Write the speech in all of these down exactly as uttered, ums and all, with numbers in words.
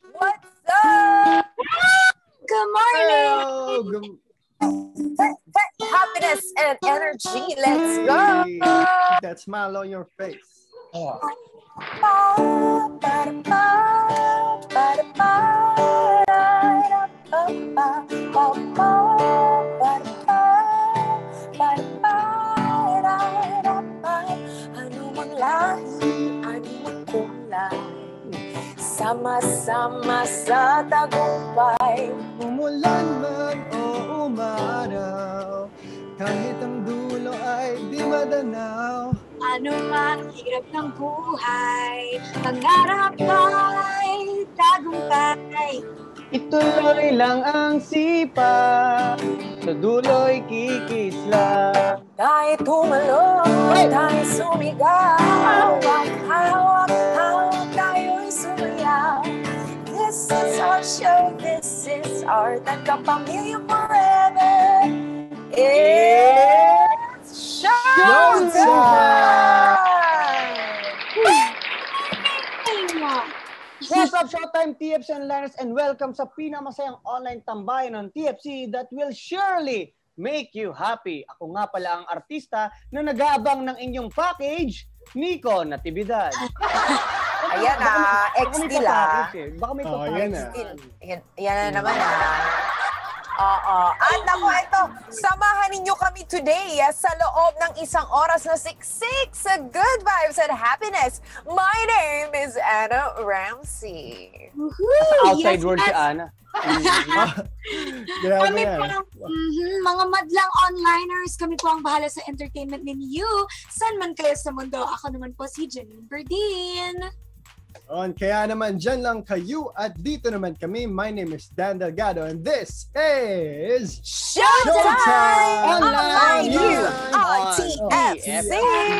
What's up? Good morning! Hello. Good... Happiness and energy. Let's go! That smile on your face. Oh. Ano mang lahi, ano mang kulay, sama-sama sa tagumpay. Umulan man o umaraw, kahit ang dulo ay di madanaw. Ano man hirap ng buhay, pangarap ay tagumpay. Ituloy lang ang sipa, sa dulo'y kikisla. Kahit tumalon, tayo sumigaw, hawak-hawak tayo'y sumayaw. This is our show, this is our Tagkapamilya forever. It's showtime! What's up, Showtime T F C Onliners, and welcome sa pinamasayang online tambayan ng T F C that will surely make you happy. Ako nga pala ang artista na nag-aabang ng inyong package, Nico Natividad. Ayan na, X D lang. Baka may Oh, package. yan na. Yan, yan na naman ah. Oo. At ako, ito, samahan ninyo kami today ah, sa loob ng isang oras na siksik sa good vibes and happiness. My name is Anna Ramsey. Woohoo! Outside Yes, world si yes. Ana. Grabe Kami yan. po, mhm, mga madlang onliners, kami po ang bahala sa entertainment ninyo. Saan man kayo sa mundo, ako naman po si Janine Berdin. On, kaya naman dyan lang kayo at dito naman kami. My name is Dan Delgado and this is Showtime! Online You on on T F C!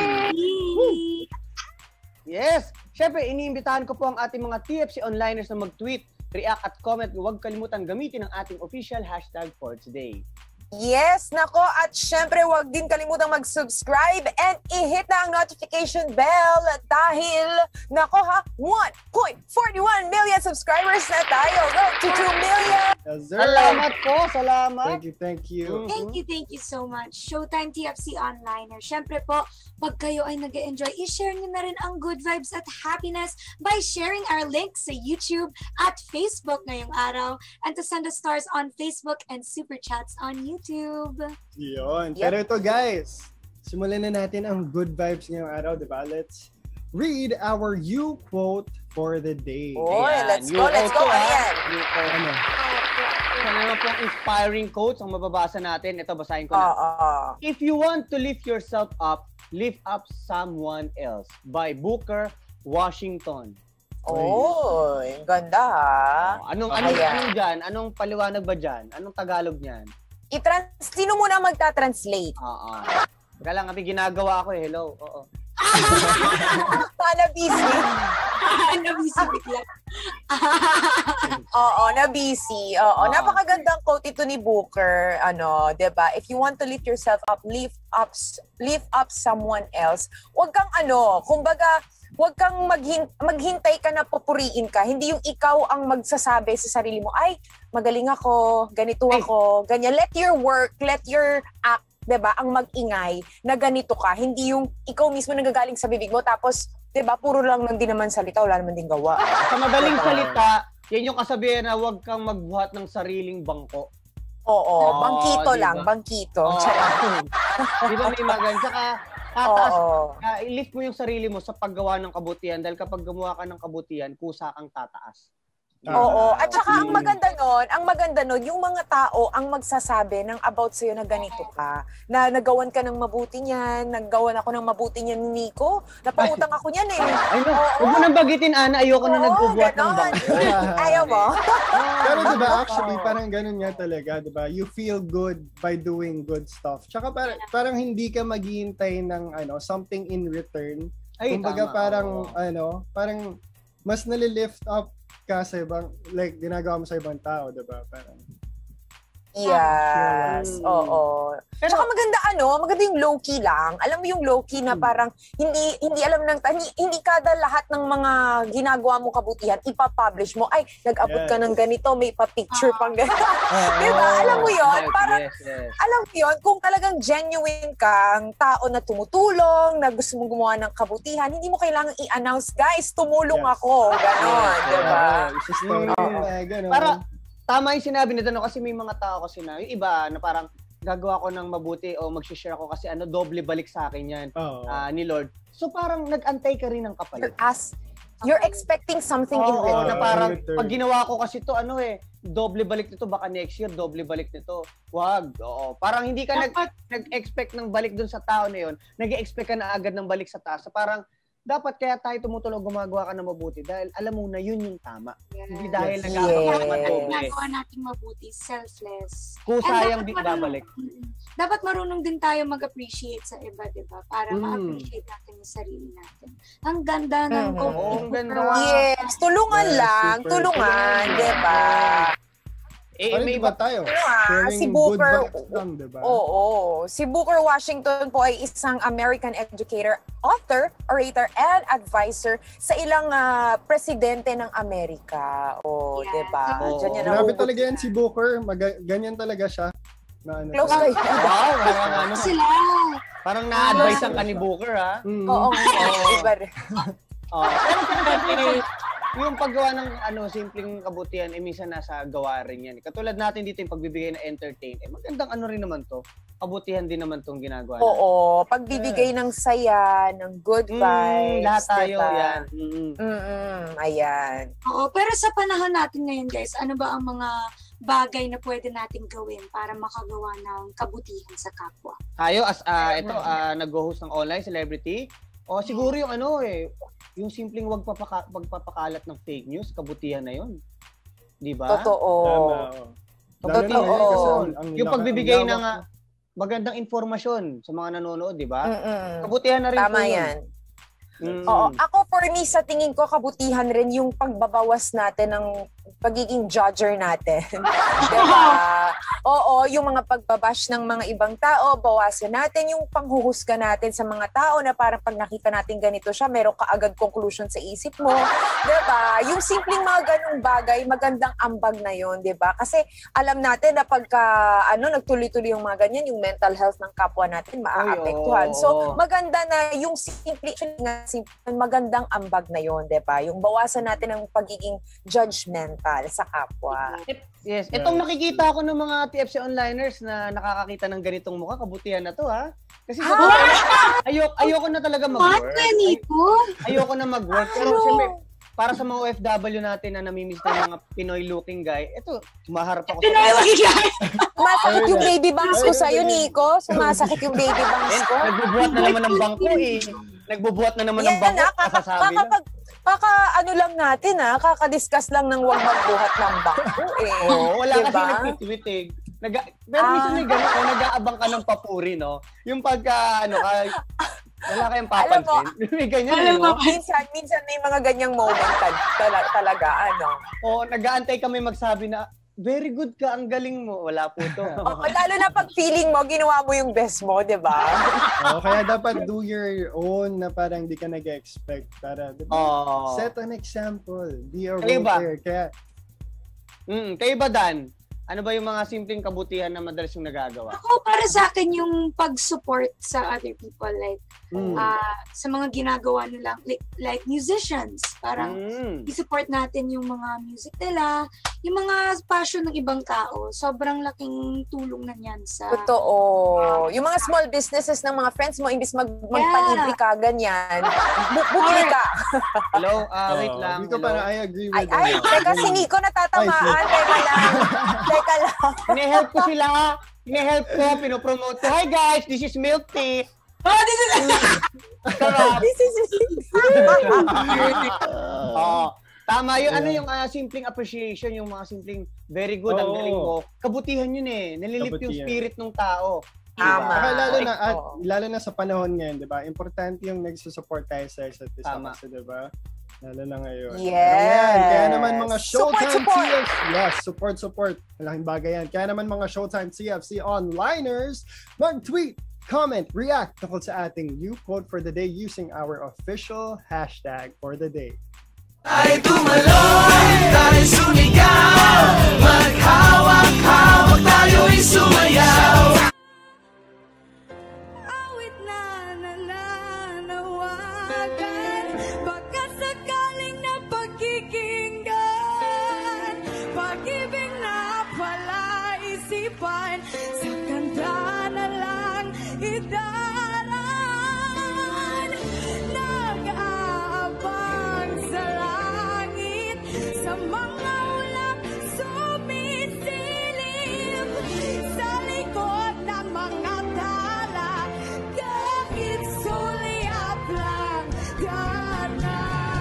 Yes! Siyempre, iniimbitahan ko po ang ating mga T F C Onliners na mag-tweet, react at comment. Huwag kalimutan gamitin ang ating official hashtag for today. Yes, nako, at syempre huwag din kalimutang mag-subscribe and i-hit na ang notification bell dahil, nako ha, one point four one million subscribers na tayo. Road to two million! Yes, sir. Salamat po! Salamat! Thank you, thank you. Thank you, thank you so much. Showtime T F C Onliner. Siyempre po, pag kayo ay nag-enjoy, i-share nyo na rin ang good vibes at happiness by sharing our links sa YouTube at Facebook ngayong araw and to send us stars on Facebook and super chats on YouTube. YouTube. Yun. Yep. Pero ito guys, simulan na natin ang good vibes ngayong araw, diba? Let's read our you quote for the day. Oy, Ayan, let's new go, let's go. quote, ah. Ayan. New quote. Ano? Isa naman pong inspiring quotes ang mababasa natin. Ito, basahin ko na. Oo. If you want to lift yourself up, lift up someone else. By Booker Washington. Oh, ang ganda ha. Anong, anong, Ayan. anong dyan? Anong paliwanag ba dyan? Anong Tagalog niyan? I-trans sino muna magta-translate? Oo. Teka lang, kami ginagawa ko eh. Hello. Oo. Ah, na-busy. Nabisi bigla. Oo, na-busy. Oo, Oo. napakagandang quote ito ni Booker. Ano, 'di ba? If you want to lift yourself up, lift up lift up someone else. Huwag kang ano, kumbaga, huwag kang maghin- maghintay ka na papuriin ka. Hindi yung ikaw ang magsasabi sa sarili mo, ay, magaling ako, ganito ako, ganyan. Let your work, let your act, 'di ba, ang mag-ingay na ganito ka. Hindi yung ikaw mismo nagagaling sa bibig mo tapos, 'di ba, puro lang nang din naman salita, wala naman din gawa. Sa madaling salita, yan yung kasabihan na huwag kang magbuhat ng sariling bangko. Oo, Oo, bangkito diba? lang, bangkito. Oo. Charot. Di ba may magan? Saka, tataas, Oo. uh, i-lift mo yung sarili mo sa paggawa ng kabutihan dahil kapag gumawa ka ng kabutihan, kusa kang tataas. Oo. At saka ang maganda nun, ang maganda nun, yung mga tao ang magsasabi ng about sa'yo na ganito ka. Na nagawan ka ng mabuti niyan, naggawan ako ng mabuti niyan ni Nico. Napautang ako niyan eh. Ay, no. Oo. Huwag mo nang bagitin, Ana. Ayoko na Oo, nagbubuhat ng ganon. bangko. Ayaw mo? Pero diba, actually, parang ganun nga talaga, diba? You feel good by doing good stuff. Tsaka parang, parang hindi ka maghihintay ng ano, something in return. Ay, Kumbaga tama. parang, Oo. ano, parang mas nalilift up ka sa ibang, like, ginagawa mo sa ibang tao, diba? Parang, Yes, Mm. oo. Pero- Tsaka maganda ano, maganda yung low-key lang. Alam mo yung low-key na parang hindi hindi alam ng hindi, hindi kada lahat ng mga ginagawa mo kabutihan ipapublish mo. Ay, nag-abot ka Yes. ng ganito, may pa-picture Ah. pang ganito. Oo. Diba? Alam mo yun? Yes, Parang, yes, yes. alam mo yun, kung talagang genuine kang tao na tumutulong, na gusto mong gumawa ng kabutihan, hindi mo kailangang i-announce, guys, tumulong Yes. ako. Ganon, Yes. diba? Oo, isa-story Mm. na, gano'n. Para, tama yung sinabi nito, no? Kasi may mga tao kasi na, yung iba na parang gagawa ko ng mabuti o mag-share ako kasi ano, doble balik sa akin yan Oo. ah, ni Lord. So parang nag-antay ka rin ng You're, kapalit. as, you're expecting something in Oo, return. na parang in return. pag ginawa ko kasi to ano eh, doble balik nito, baka next year doble balik nito. Wag. Oo. Parang hindi ka nag, Dapat, nag-expect ng balik dun sa tao na yun. Nag-expect ka na agad ng balik sa taas. So parang dapat kaya tayo tumutulong gumagawa ka ng mabuti dahil alam mo na yun yung tama. Hindi dahil Yes. nag-aabang ka Yes. naman doble. ginagawa nating mabuti, selfless. Kung And sayang dapat di marunong- babalik. Mm. Dapat marunong din tayo mag-appreciate sa iba, di ba? Para Mm. ma-appreciate natin yung sarili natin. Ang ganda ng Mhm. complete Oo, ang ganda. superwash. Yes, tulungan Yes, lang, super. tulungan, Tulungan. diba? Eh, Parang may iba iba tayo. Ano ah, Sharing si good Booker, vibes lang, diba? oo, si Booker Washington po ay isang American educator, author, orator, and advisor sa ilang ah, presidente ng Amerika. Oh, Yeah. diba? Oo. Diyan niya Grabe nahugot talaga yan yan. si Booker. Maga- ganyan talaga siya. Na ano, Close siya. kayo. Wow, parang ano, Sila. parang na-advise ang ka ni Booker, ha? Mm. Oo, oo, iba rin. Oo. Pero siyempre, yung paggawa ng ano, simpleng kabutihan, eh, minsan nasa gawa rin yan. Katulad natin dito yung pagbibigay ng entertain. Eh, magandang ano rin naman to. Kabutihan din naman tong ginagawa natin. Oo, pagbibigay ng saya, ng good Mm, vibes. lahat tayo, diba? yan. Mm. Mm-mm, ayan. Oo, pero sa panahon natin ngayon, guys, ano ba ang mga bagay na pwede natin gawin para makagawa ng kabutihan sa kapwa? Tayo, as ah, ito, ah, nag-host ng online celebrity. O siguro yung ano eh, yung simpleng wag papaka, pagpapakalat ng fake news, kabutihan na yun. Di ba? Totoo. Tama, oo. Lalo na Totoo. ngayon kasi ang- ang Yung laka- pagbibigay ang ng lawak- ah, magandang informasyon sa mga nanonood, di ba? Mm-mm. Kabutihan na rin Tama po yun. yan. Mm. Oo, ako for me, sa tingin ko, kabutihan rin yung pagbabawas natin ng pagiging judger natin. Diba? Oo, yung mga pagbabash ng mga ibang tao, bawasan natin yung panghuhusga natin sa mga tao na parang pag nakita natin ganito siya, meron ka agad conclusion sa isip mo. Diba? Yung simpleng mga ganung bagay, magandang ambag na yun, diba? Kasi alam natin na pagka ano, nagtuloy-tuloy yung mga ganyan, yung mental health ng kapwa natin maaapektuhan. oo. So, maganda na yung simple, simple, magandang ambag na yun, diba? Yung bawasan natin ang pagiging judgmental sa kapwa. Yes. Itong nakikita ko ng mga T F C onliners na nakakakita ng ganitong mukha, kabutihan na to, ha? Kasi sa ayok, ayoko na talaga What, mag-work. Nico? Ay, ayoko na mag-work. Pero Ano? siyempre, para sa mga O F W natin na namimiss na yung mga Pinoy-looking guy, ito, tumaharap ako sa... Pinoy lagi guys! Sumasakit yung baby bangs ko Ayun, sa'yo, ayun. Nico. Sumasakit yung baby bangs Eh, ko. nagbubuhat na naman ng bangko, eh. Nagbubuhat na naman ng Yan bangko, na, kaka, kasasabi lang. kakapag, kaka, ano lang natin ha, kakadiscuss lang ng huwag magbuhat ng bangko eh. Oo, wala Diba? kasi nagtitweet eh. Naga, pero Ah. minsan may gano'n, kung nag-aabang ka ng papuri, no? Yung pagka, ano, ka, wala kayong Alam mo, papansin. May ganyan, alam eh, no? mo, minsan, minsan may mga ganyang moment tal- tal- talaga, ano. Oo, nag-aantay kami magsabi na, very good ka, ang galing mo. Wala po to. O, lalo na pag feeling mo, ginawa mo yung best mo, di ba? Oo, kaya dapat do your own na parang di ka nag-expect. Para, di ba? Oo. Set an example. Be a Kayo role ba? player. Kaya, Mm, kayo ba, Dan? Ano ba yung mga simpleng kabutihan na madalas yung nagagawa? ako para sa akin yung pag-support sa other people, like mm, ah, sa mga ginagawa nila, like, like musicians, parang Mm. i-support natin yung mga music nila, yung mga passion ng ibang tao. Sobrang laking tulong na yan sa... Totoo. Yung mga small businesses ng mga friends mo, imbis mag magpalibre ka, ganyan, bu- bumili ka. Hello? Ah, wait Oo, lang. Dito Hello? parang I agree Ay, with ay, ano. teka, si Nico natatamaan. Teka lang. Teka lang. Hine-help ko sila. Hine-help ko. Pinopromote ko. Hi guys, this is Milk Tea. Oh, this is... Sarap. This is... Oo. Tama yun. Yeah. Ano yung ah, simpleng appreciation, yung mga simpleng very good, ang Oo. galing mo. Kabutihan yun eh. Nalilift yung Kabutihan. spirit ng tao. Tama. Saka lalo na, at, Oo. lalo na sa panahon ngayon, di ba? Importante yung nagsusupport tayo sa isa't isa. Tama. Kasi, di ba? Lalo na ngayon. Yes. Kaya naman mga Showtime Support, support. C F C. Yes, support, support. Malaking bagay yan. Kaya naman mga Showtime C F C onliners, mag-tweet, comment, react tungkol sa ating new quote for the day using our official hashtag for the day. Ay tumalon, tayo sumigaw, maghawak-hawak tayo'y sumayaw. Awit na nananawagan, baka sakaling na pagkikinggan, pag-ibig na palaisipan, sa ganda na lang idaran, nag-aabang sa langit, sa mga ulap sumisilip, sa likod ng mga tala, kahit sulyap lang gana.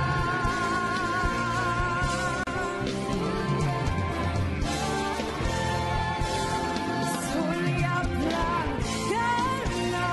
Sulyap lang gana.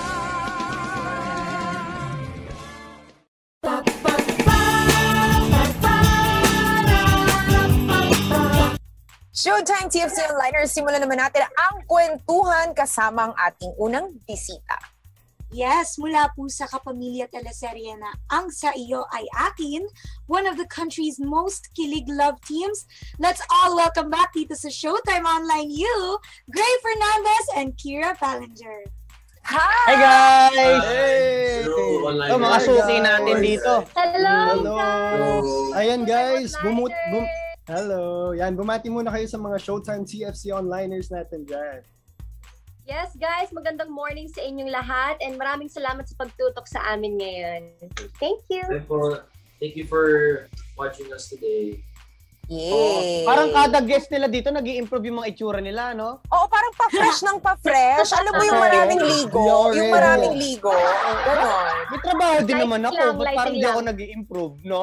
Showtime T F C Onliners, simulan naman natin ang kwentuhan kasama ang ating unang bisita. Yes, mula po sa kapamilya teleserye na Ang Sa Iyo Ay Akin, one of the country's most kilig love teams. Let's all welcome back dito sa Showtime Online U, Gray Fernandez and Kira Ballinger. Hi! Hey guys! Hey! Hello, online Ito, mga guys. suki natin dito. Hello, Hello! Ayan guys, bumut... Bum Hello! Yan, bumati muna kayo sa mga Showtime T F C onliners natin dyan. Yes, guys, magandang morning sa inyong lahat and maraming salamat sa pagtutok sa amin ngayon. Thank you. Therefore, thank you for watching us today. Yay! Parang kada guest nila dito, nag-i-improve yung mga itsura nila, no? Oo, parang pa-fresh ng pa-fresh. Alam mo yung maraming ligo? Yung maraming ligo. Ganon. May trabaho din Lighting naman ako, lang, ba't parang lighting di ako lang. nag-i-improve, no?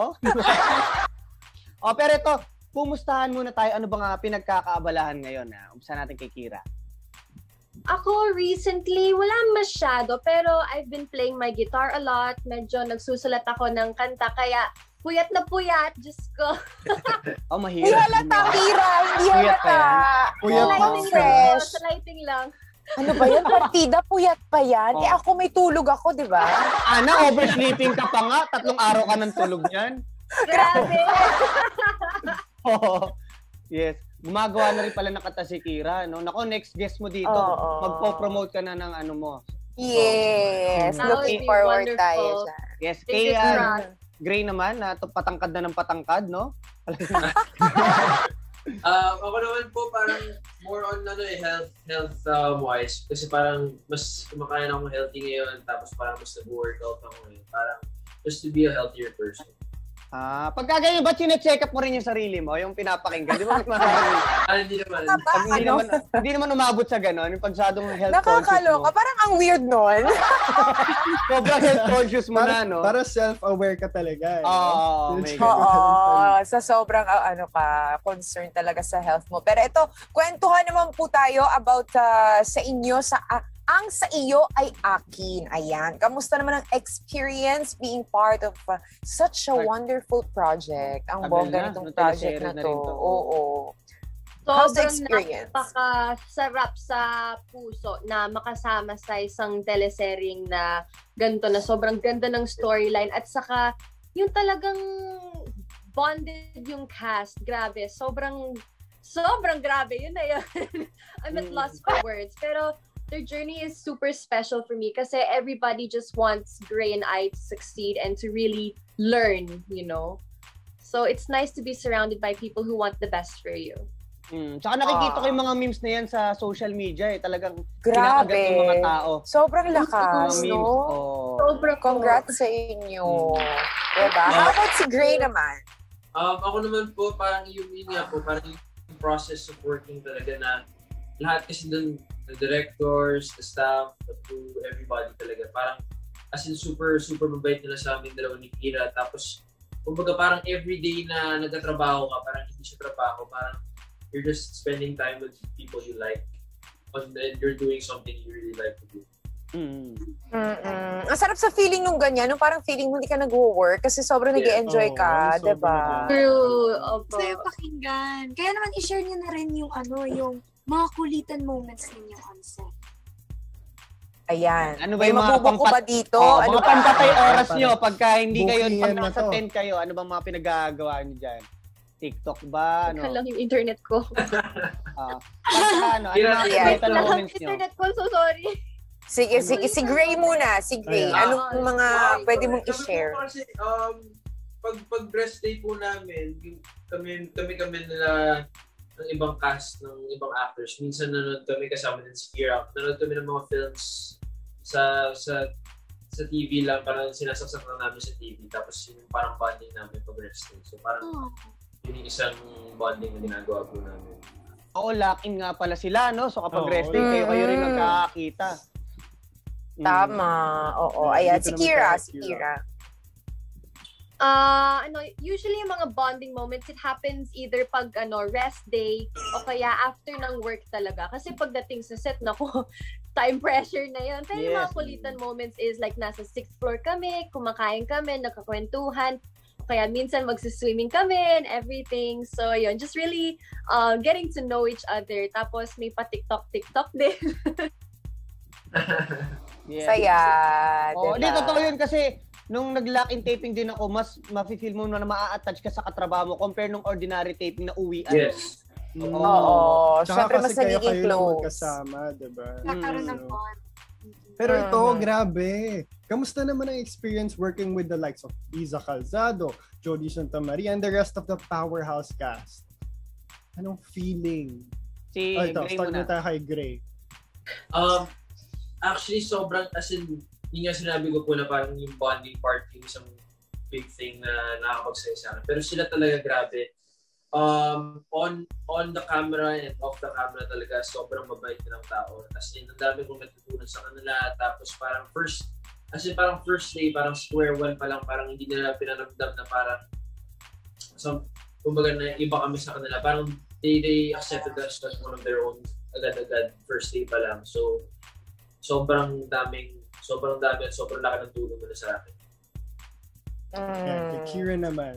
O, pero ito, pumustahan muna tayo. Ano ba nga pinagkakaabalahan ngayon? Ha? Umpisa natin kay Kira. Ako, recently, wala masyado, pero I've been playing my guitar a lot. Medyo nagsusulat ako ng kanta, kaya puyat na puyat, Diyos ko. Oh, Hindi mahirap. halata, Kira. Hindi Puyat pa halata. Puyat Sa pa. lighting lang, fresh. sa lighting lang. Ano ba yan? Partida, puyat pa yan. Oh. Eh ako may tulog ako, di ba? Ana, oversleeping ka pa nga. Tatlong araw ka ng tulog niyan. Grabe. Oo. Yes. Gumagawa na rin pala ng kanta si Kira, no? Nako, next guest mo dito. Oo. Magpo-promote ka na ng ano mo. Yes. That would Looking be forward wonderful. tayo sa... Yes, Fingers kay uh, crossed. Gray naman, na to patangkad na ng patangkad, no? Uh, ako naman po parang more on ano eh, health health um, wise kasi parang mas kumakain ako healthy ngayon tapos parang mas nag-workout ako ngayon. Parang just to be a healthier person. Ah, pagka ganyan, ba't sine-check up mo rin yung sarili mo, yung pinapakinggan? Di ba? Ah, hindi naman. Pag hindi Ano? naman, hindi naman umabot sa gano'n, yung pagsadong health conscious Nakakaloka. mo. Parang ang weird nun. Sobrang health conscious mo na, Para, no? para self-aware ka talaga. eh. Oo, may Check Oo. up. Sa sobrang uh, ano ka, concern talaga sa health mo. Pero ito, kwentuhan naman po tayo about uh, sa inyo, sa uh, Ang Sa Iyo Ay Akin. Ayan. Kamusta naman ang experience being part of uh, such a Ag- wonderful project? Ang Tagal bongga na, nitong no? project Teleserye na na to. rin to. Oo. How's the Sobrang experience? napakasarap sa puso na makasama sa isang teleseryeng na ganito na sobrang ganda ng storyline at saka yung talagang bonded yung cast. Grabe. Sobrang, sobrang grabe. Yun na yun. I'm at Mm. loss for words. Pero their journey is super special for me kasi everybody just wants Gray and I to succeed and to really learn, you know? So it's nice to be surrounded by people who want the best for you. Mm. Tsaka nakikita Ah. ko yung mga memes na yan sa social media eh. Talagang Grabe. kinakagat yung mga tao. Sobrang Mga lakas, memes. no? Oh. Sobrang Congrats sa inyo. Mm. Diba? How about si Gray naman? Um, ako naman po, parang yung yun nga po, parang yung process of working talaga na lahat kasi dun, the directors, the staff, to everybody talaga. Parang, as in super, super mabait nila sa amin dalawa ni Kira. Tapos, kumbaga parang everyday na nagtatrabaho ka, parang hindi siya trabaho, parang you're just spending time with people you like and then you're doing something you really like to do. Mm. Mm-mm. Ang sarap sa feeling nung ganyan, nung parang feeling mo hindi ka nag-work kasi sobrang Yeah. nag-enjoy Oo, ka, sobrang diba? nag-enjoy. True. Opo. Sa'yo pakinggan. Kaya naman i-share niyo na rin yung ano, yung mga kulitan moments ninyo on set. Ayan. Ano ba May yung mga mabubuko pampat- ba dito? Oh, ano mga ba? pampatay oras Parang nyo pagka hindi kayo, booking pag yan na nasa to. tent kayo, ano bang mga pinagagawa nyo dyan? TikTok ba? Ika Ano? lang yung internet ko. Ah, pagka, ano? Ano mga Yeah. kulitan Lang ang moments nyo? internet ko, so sorry. Sige, sige. Si Gray muna. Si Gray. Ayan. Anong mga Ah, pwede mong kami po i-share? Kasi, um, pag, pag rest day po namin, yung, kami, kami kami nila ng ibang cast, ng ibang actors. Minsan nanonood kami kasama din si Kira. Nanonood kami ng mga films sa sa sa T V lang, parang sinasaksak lang namin sa T V. Tapos yun yung parang bonding namin pag rest day. So parang Oh. yun yung isang bonding na ginagawa po namin. Oo, lock-in nga pala sila, no? So kapag Oo. rest day kayo, kayo rin Mm. nagkakita. Mm. Tama. Oo. Ayan. Dito Si naman Kira. tayo, Si Kira. Kira. Ah, ano, usually yung mga bonding moments, it happens either pag ano, rest day o kaya after ng work talaga. Kasi pagdating sa set, nako, time pressure na yun. Pero yung Yes. mga kulitan moments is like nasa sixth floor kami, kumakain kami, nagkakwentuhan, o kaya minsan magsiswimming kami and everything. So yun, just really uh, getting to know each other. Tapos may pa-TikTok-TikTok din. Yes. Saya. Oo, diba? di, totoo yun kasi nung nag-lock-in taping din ako, mas mafe-feel mo na ma-attach ka sa katrabaho mo compare nung ordinary taping na uwian. Yes. Mm. Oo. Tsaka Syempre, kasi mas kayo nagiging kayo lang close. magkasama, diba? Nagkaroon ng Mm. bond. Pero ito, Mhm. grabe. Kamusta naman ang experience working with the likes of Iza Calzado, Jody Santa Maria, and the rest of the Powerhouse cast? Anong feeling? Si Oh, ito, Gray start muna. na tayo kay Gray. Um, actually, sobrang, as in, yun nga sinabi ko po na parang yung bonding part, yung isang big thing na nakakapagsaya sa akin. Pero sila talaga grabe. Um, on on the camera and off the camera talaga, sobrang mabait nilang tao. As in, ang dami kong natutunan sa kanila. Tapos parang first, as in parang first day, parang square one pa lang, parang hindi nila pinaramdam na parang, so, kumbaga na iba kami sa kanila. Parang they, they accepted us as one of their own agad-agad, first day pa lang. So, sobrang daming, sobrang dami at sobrang laki ng tulong nila sa akin. Yan, kay Mm. Kira naman.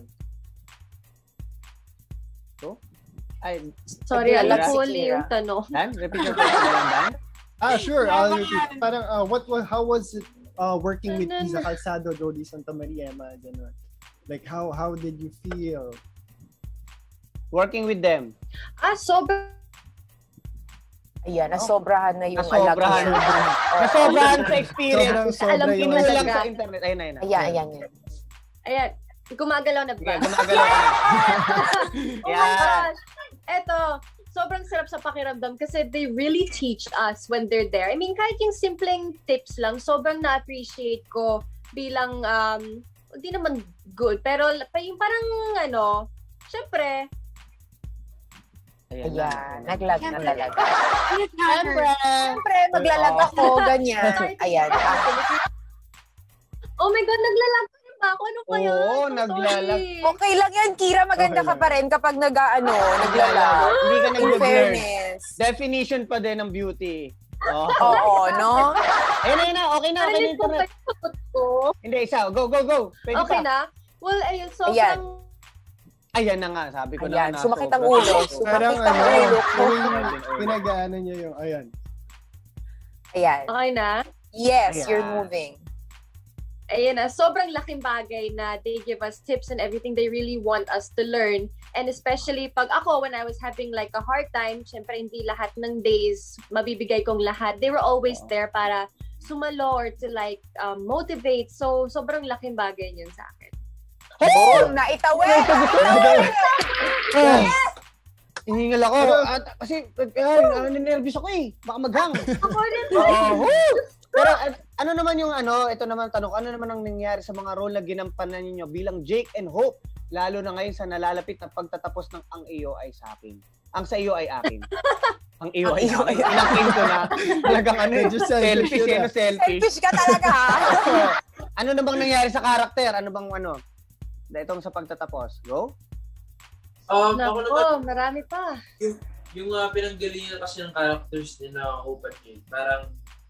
Ay, Sorry, Kira. alam Si ko ulit Kira. yung tanong. Dan, repeat your question lang, Dan. Ah, sure. Yeah, I'll baka- repeat. Parang, uh, what, wa- how was it uh, working with Ano Iza na- Calzado, Jody Santa Maria, mga ganun? Like, how how did you feel? Working with them. Ah, sobrang Ayan, nasobrahan na yung Nasobrahan. alag niya. Oo. Nasobrahan sa experience. Sobrang sobra Alam ko yung na Kinuha lang talaga. sa internet. Ayun, ayun. Ayan, ayan, ayan. Ayan, gumagalaw na Sige, ba? gumagalaw ka na. Oh my Yeah. gosh! Eto, sobrang sarap sa pakiramdam kasi they really teach us when they're there. I mean, kahit yung simpleng tips lang, sobrang na-appreciate ko bilang, um, hindi naman good, pero pa- yung parang, ano, syempre, Ayan. Ayan, naglag na talaga. Siyempre. Siyempre, maglalag ako, ganyan. Ayan. oh my God, naglalag na ba ako? Ano pa yan? Oo, So naglalag. sorry. Okay lang yan, Kira. Maganda Okay ka lang. pa rin kapag nag-ano, naglalag. Hindi ka In nag-learn. fairness. Definition pa din ng beauty. Oh. Oo, no? Ayun, ayun na. Okay na. Okay na Narinig yung ko ba internet. yung sagot ko? Hindi, isa. Go, go, go. Pwede Okay pa. na? Well, ayun, sobrang... Ayan. Ayan na nga. Sabi ko Ayan, na. nga, sumakit ang sobra. ulo. Parang Sumakit ang ano, ulo ko. yung pinag-ano niya yung, ayan. Ayan. Okay na? Yes, Ayan. you're moving. Ayun na, sobrang laking bagay na they give us tips and everything they really want us to learn. And especially pag ako, when I was having like a hard time, syempre hindi lahat ng days mabibigay kong lahat. They were always there para sumalo or to like um, motivate. So, sobrang laking bagay yun sa akin. Oh, naitawid! Naitawid! Yes! Ihingal ako. Pero- At, kasi, ay, ano, nervous ako eh. Baka maghang. Ako rin Oh, woo! Pero at, ano naman yung ano, ito naman tanong, ano naman ang nangyari sa mga role na ginampanan niyo bilang Jake and Hope, lalo na ngayon sa nalalapit na pagtatapos ng Ang Iyo Ay Sa Akin. Ang Sa Iyo Ay Akin. Ang Iyo Ay Sa Akin. Inakin ko na. Talagang ano, Medyo selfish selfish, yun, eh, no, ah. selfish. Selfish ka talaga, ha? Ano na bang nangyari sa karakter? Ano bang ano? Itong sa pagtatapos. Go? Um, ako naman, Nako, marami pa. yung uh, pinanggalingan kasi ng characters ni na Hope at Jake, parang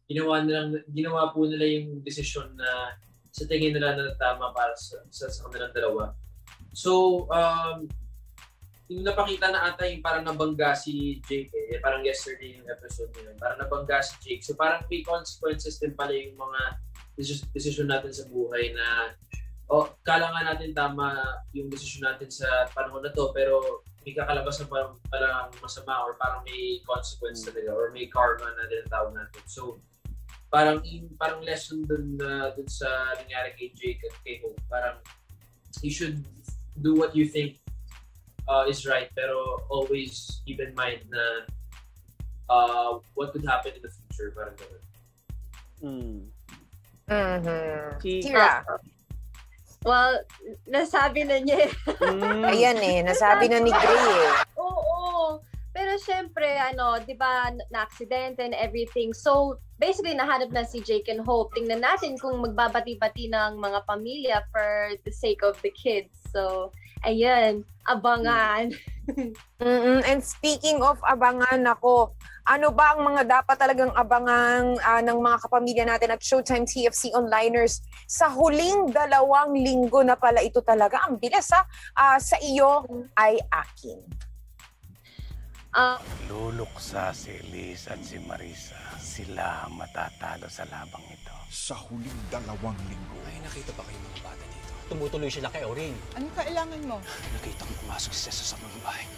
ginawa nilang ginawa po nila yung desisyon na sa tingin nila na tama para sa sa, sa kanilang dalawa. So, um, yung napakita na ata yung parang nabangga si Jake eh. Parang yesterday yung episode niya. Parang nabangga si Jake. So parang may consequences din pala yung mga decision natin sa buhay na o, oh, kala nga natin tama yung decision natin sa panahon na to, pero may kakalabas na parang, parang masama or parang may consequence talaga or may karma na tinatawag natin. So, parang parang lesson dun, uh, dun sa nangyari kay Jake at kay Hope. Parang you should do what you think uh, is right, pero always keep in mind na uh, what could happen in the future. Parang gano'n. Mm. Mhm. Si- Kira. Well, nasabi na niya eh. Mm. Ayan eh, nasabi na ni Gray eh. Oo. Pero syempre, ano, di ba, na-accident and everything. So, basically, nahanap na si Jake and Hope. Tingnan natin kung magbabati-bati ng mga pamilya for the sake of the kids. So, ayun, abangan. Mm-mm. And speaking of abangan, ako, ano ba ang mga dapat talagang abangan ah, ng mga kapamilya natin at Showtime T F C Onliners sa huling dalawang linggo na pala ito talaga? Ang bilis ha, Ah, sa iyo ay akin. Ah, Luluksa si Liz at si Marisa. Sila ang matatalo sa labang ito. Sa huling dalawang linggo, Ay, nakita ba kayo mga bata dito? Tumutuloy sila kay Orin. Anong kailangan mo? Nakita ko pumasok si Cesar sa mga bahay.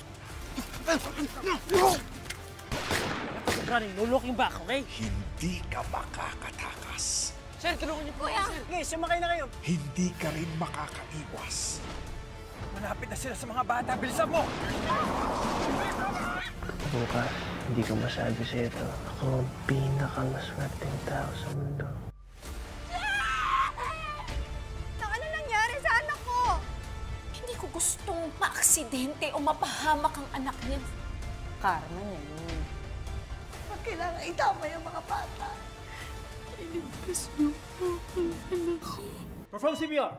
Running, no looking back, okay? hindi ka makakatakas. Sir, tulungan niyo po. Sir. Okay, sumakay na kayo. Hindi ka rin makakaiwas. Malapit na sila sa mga bata. Bilisan mo! Bukas, hindi ko masabi sa ito. Ako ang pinakamaswerteng tao sa mundo. Ano nangyari sa anak ko? Hindi ko gustong maaksidente o mapahamak ang anak niya. Karma niya yun. Pag kailangan itama yung mga bata, iligtas niyo po ang anak ko. Perform C P R!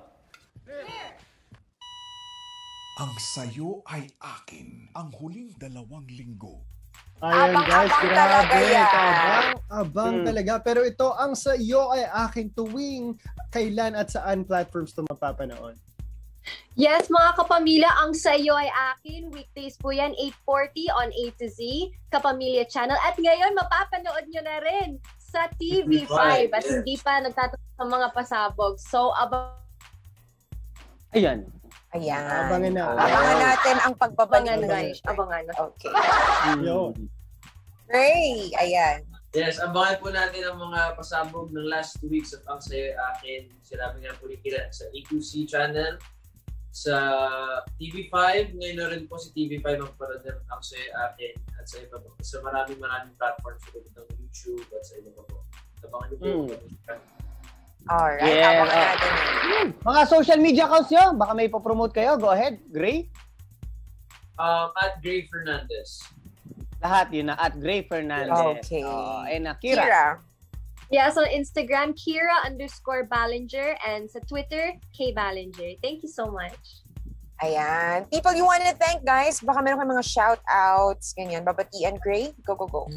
Ang sayo ay akin ang huling dalawang linggo. Ayan guys, Abang-abang talaga grabe. yan. Abang, abang Mm. talaga. Pero ito, ang sa iyo ay aking tuwing kailan at saan platforms ito mapapanood. yes, mga kapamilya, ang sa iyo ay akin. Weekdays po yan, eight forty on A to Z, Kapamilya Channel. At ngayon, mapapanood nyo na rin sa T V five at yes. hindi pa nagtatapos sa mga pasabog. So, abang Ayan. Ayan. Abangan na. Abangan natin ang pagbabalik abangan ng guys, abangan. Okay. Yo. Ray, ayan. Yes, abangan po natin ang mga pasabog ng last two weeks of Ang Sayo Akin. Sinabi nga po ni Kira sa A two C channel, sa T V five, ngayon na rin po si T V five ang parad ng Ang Sayo Akin at sa iba po. Sa maraming maraming platforms po ng YouTube at sa iba pa po. Abangan niyo po. Alright, Yeah. abangan natin yun. Mga social media accounts nyo, baka may ipopromote kayo. Go ahead. Gray? Um, at Gray Fernandez. Lahat yun na at Gray Fernandez. Okay. Oh, and na Kira. Kira. Yeah, so Instagram, Kira underscore Ballinger, and sa Twitter, K Ballinger. Thank you so much. Ayan. People you want to thank, guys. Baka meron kayong mga shout-outs. Ganyan. Babatian, Gray. Go, go, go.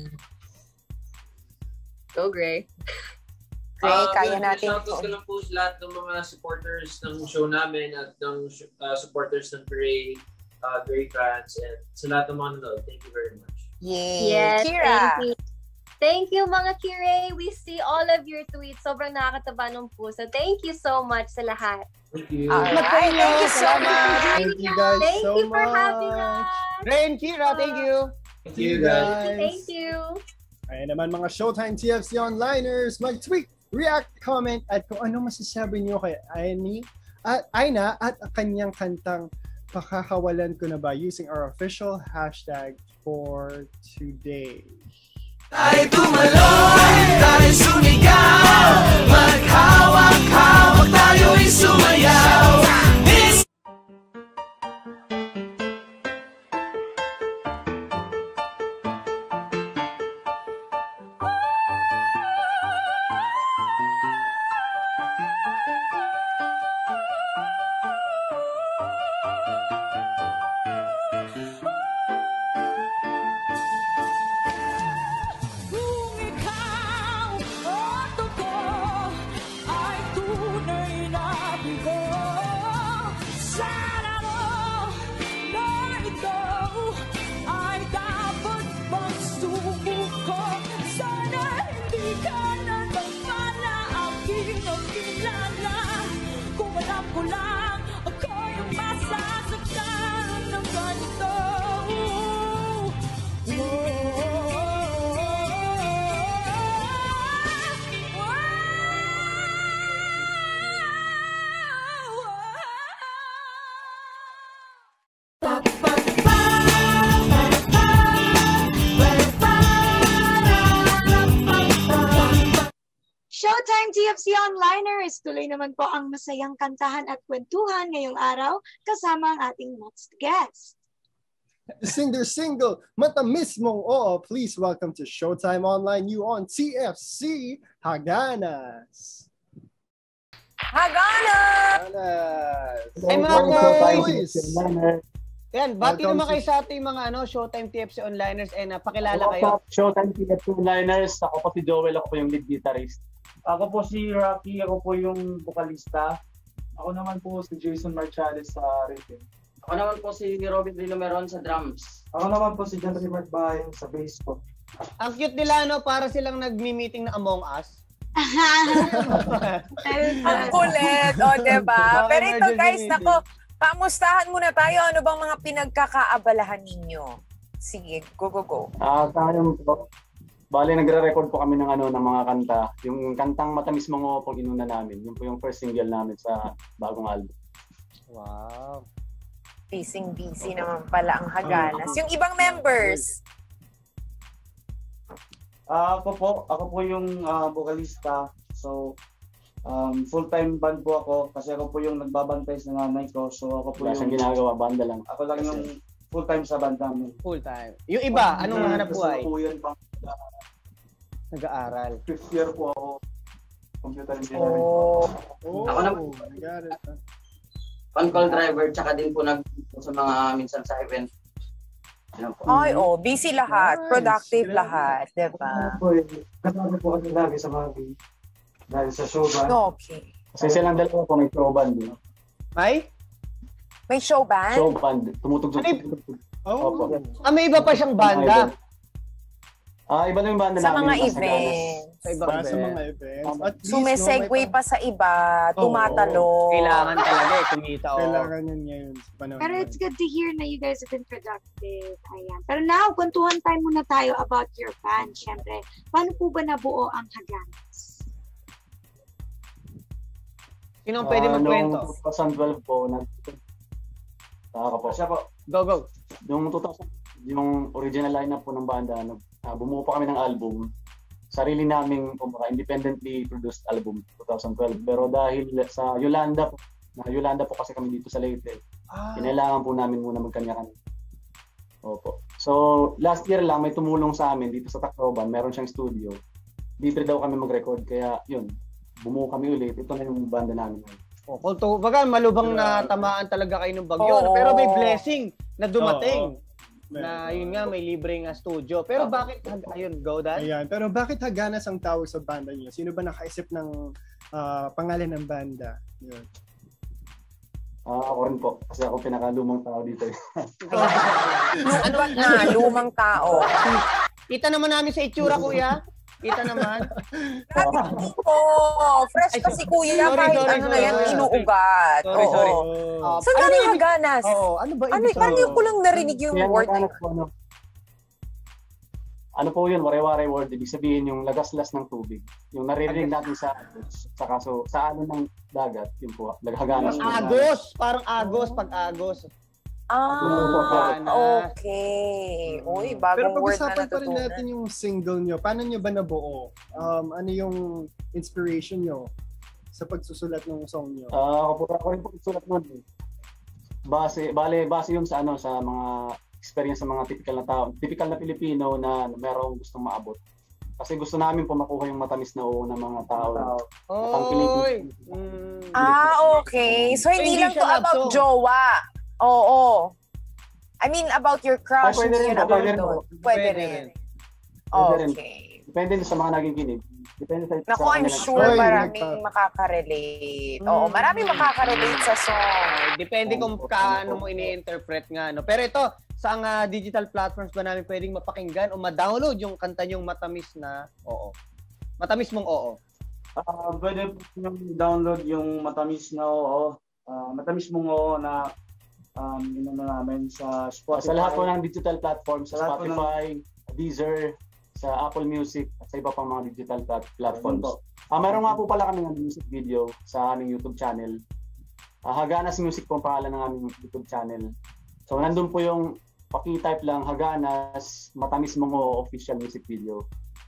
Go, Gray. Gray, Uh, kaya well, natin. Shoutouts ko lang po sa lahat ng mga supporters ng show namin at ng uh, supporters ng Gray, uh, Gray fans, and sa lahat ng mga nanonood. Thank you very much. Yay. Yes, Kira. thank you. Thank you, mga Kire. We see all of your tweets. Sobrang nakakataba ng puso. Thank you so much sa lahat. Thank you. Alright, thank you so much. Thank you guys Thank so you for much. having us. Gray and Kira, thank you. Thank See you you, guys. guys. Thank you. Ayan naman mga Showtime T F C Onliners, mag-tweet, react, comment, at kung ano masasabi niyo kay Aini at Aina at kanyang kantang Pakakawalan Ko Na Ba using our official hashtag for today. Tayo tumalon, tayo sumigaw, maghawak-hawak tayo'y sumayaw. This Kung ikaw F C Onliners, tuloy naman po ang masayang kantahan at kwentuhan ngayong araw kasama ang ating next guest. Singer single, matamis mong oo. Please welcome to Showtime Online You on T F C, Haganas. Haganas! Haganas! Ay mga boys! Yan, bati Welcome naman kayo to- sa ating mga ano, Showtime T F C Onliners and uh, pakilala What's kayo. up, Showtime T F C Liners. Ako po si Joel, ako po yung lead guitarist. Ako po si Rocky, ako po yung vocalista. Ako naman po si Jason Marchales sa rhythm. Ako naman po si Robin Rilomeron sa drums. Ako naman po si John Mark Bayan sa bass po. Ang cute nila, no? Para silang nagmi-meeting na Among Us. Ang kulit, o, diba? Oh, Pero ito emergency guys, meeting. nako, pamustahan muna tayo. Ano bang mga pinagkakaabalahan ninyo? Sige, go, go, go. Ah, sa akin po. Bale, nagre-record po kami ng ano ng mga kanta. Yung kantang Matamis Mo po inuna namin. Yun po yung first single namin sa bagong album. Wow. Busy-busy naman pala ang Haganas. Yung ibang members, Ah, ako po, ako po yung ah, vocalista. So, um, full-time band po ako kasi ako po yung nagbabantay sa nanay ko. So, ako po Wala yung siyang ginagawa, banda lang. Ako lang yung full-time sa band namin. Full-time. Yung iba, anong hanap buhay? Kasalukuyan pang Nag-aaral. fifth year po ako. Computer engineering. Oh. Oh, Ako na- I got it. On-call driver, tsaka din po nag sa mga minsan sa event. Yan po. ay, oh, busy lahat, Nice. productive Grabe. lahat, diba? Ano po eh, kasama po kami lagi sa mga gig. Dahil sa show band. Okay. Kasi silang dalawa po may show band. Eh. May? May show band? Show band. Tumutugtog. Oh. Opo. Ah, may iba pa siyang banda. Ah, iba na yung banda Sa namin. mga nasa events. Sa ibang Para sa event. mga events. At least, So may no, segue may pa sa iba, Oo. tumatalo. Kailangan talaga eh, kumita. Oh. Kailangan yun ngayon sa panahon. Pero ngayon. it's good to hear na you guys have been productive. Ayan. Pero now, kwentuhan tayo muna tayo about your band. Siyempre, paano po ba nabuo ang Haganas? Sino ang pwede Ah, magkwento? Noong twenty twelve po, nag... Saka po. Siya po. Go, go. Yung two thousand, yung original lineup po ng banda, nag, ah, bumuo pa kami ng album. Sarili naming kumbaga, independently produced album twenty twelve. Pero dahil sa Yolanda po, na Yolanda po kasi kami dito sa Leyte, Ah, kinailangan po namin muna magkanya-kanya. Opo. So, last year lang may tumulong sa amin dito sa Tacloban, meron siyang studio. Dito daw kami mag-record, kaya yun, bumuo kami ulit. Ito na yung banda namin. Oh, kung to, baga, malubang na tamaan talaga kayo ng bagyo. Oo. Pero may blessing na dumating. Oo. Na yun nga, may libreng uh, studio. Pero bakit, ayun, go Dan? Ayan. Pero bakit Haganas ang tawag sa banda niyo? Sino ba nakaisip ng ah, pangalan ng banda? Yun. Ah, ako rin po. Kasi ako pinakalumang tao dito. eh. Ano ba na, lumang tao. Kita naman namin sa itsura, kuya. Kita naman. Oh, fresh pa si kuya Sorry, kahit sorry, ano na sorry. yan, inuugat. Sorry, Oo. sorry. Oh. Uh, Saan ano galing ibig- Haganas? Oo, ano ba Ano, ibig parang sabihin? yung ko lang narinig yung Kaya word. naghanap po, ano, ano po yun, ware-ware word. Ibig sabihin yung lagaslas ng tubig. Yung naririnig natin sa sa kaso, sa alon ng dagat, yun po, naghaganas po. Agos, parang agos, pag-agos. Ah, Haganas. okay. Uy, Pero bagong word na pag-usapan pa rin natin natutunan. yung single nyo. Paano nyo ba nabuo? Um, ano yung inspiration nyo sa pagsusulat ng song nyo? Ah, ako po, ako rin po sulat nun. eh. Base, bale, base yun sa ano, sa mga experience ng mga typical na tao, typical na Pilipino na merong gustong maabot. Kasi gusto namin po makuha yung matamis na oo ng mga tao. Oy! Mm. Ah, okay. So, hindi Hindi lang to siya love about song. jowa. Oo. I mean, about your crush. Ah, pwede hindi rin yun po, about pwede rin doon. po. Pwede Pwede rin. rin. Pwede rin. Okay. Depende sa mga nakikinig. Depende sa Naku, sa I'm kanila. sure Oy, maraming nagpa- makaka-relate. Oo, maraming makaka-relate sa song. Depende kung kaano mo ini-interpret nga. No? Pero ito, sa uh, digital platforms ba namin pwedeng mapakinggan o ma-download yung kanta yung Matamis na Oo? Matamis mong Oo. Ah, pwede po yung download yung Matamis na oo. Ah, Matamis mong oo na um, yun na namin sa Spotify. Sa lahat po ng digital platforms, sa Sa lahat po ng- Spotify, Deezer, sa Apple Music, at sa iba pang mga digital plat- platforms. Ayun po. Ah, meron nga po pala kami ng music video sa aming YouTube channel. Ah, Haganas Music po ang pangalan ng aming YouTube channel. So, nandun po yung paki-type lang Haganas Matamis Mong Oo official music video.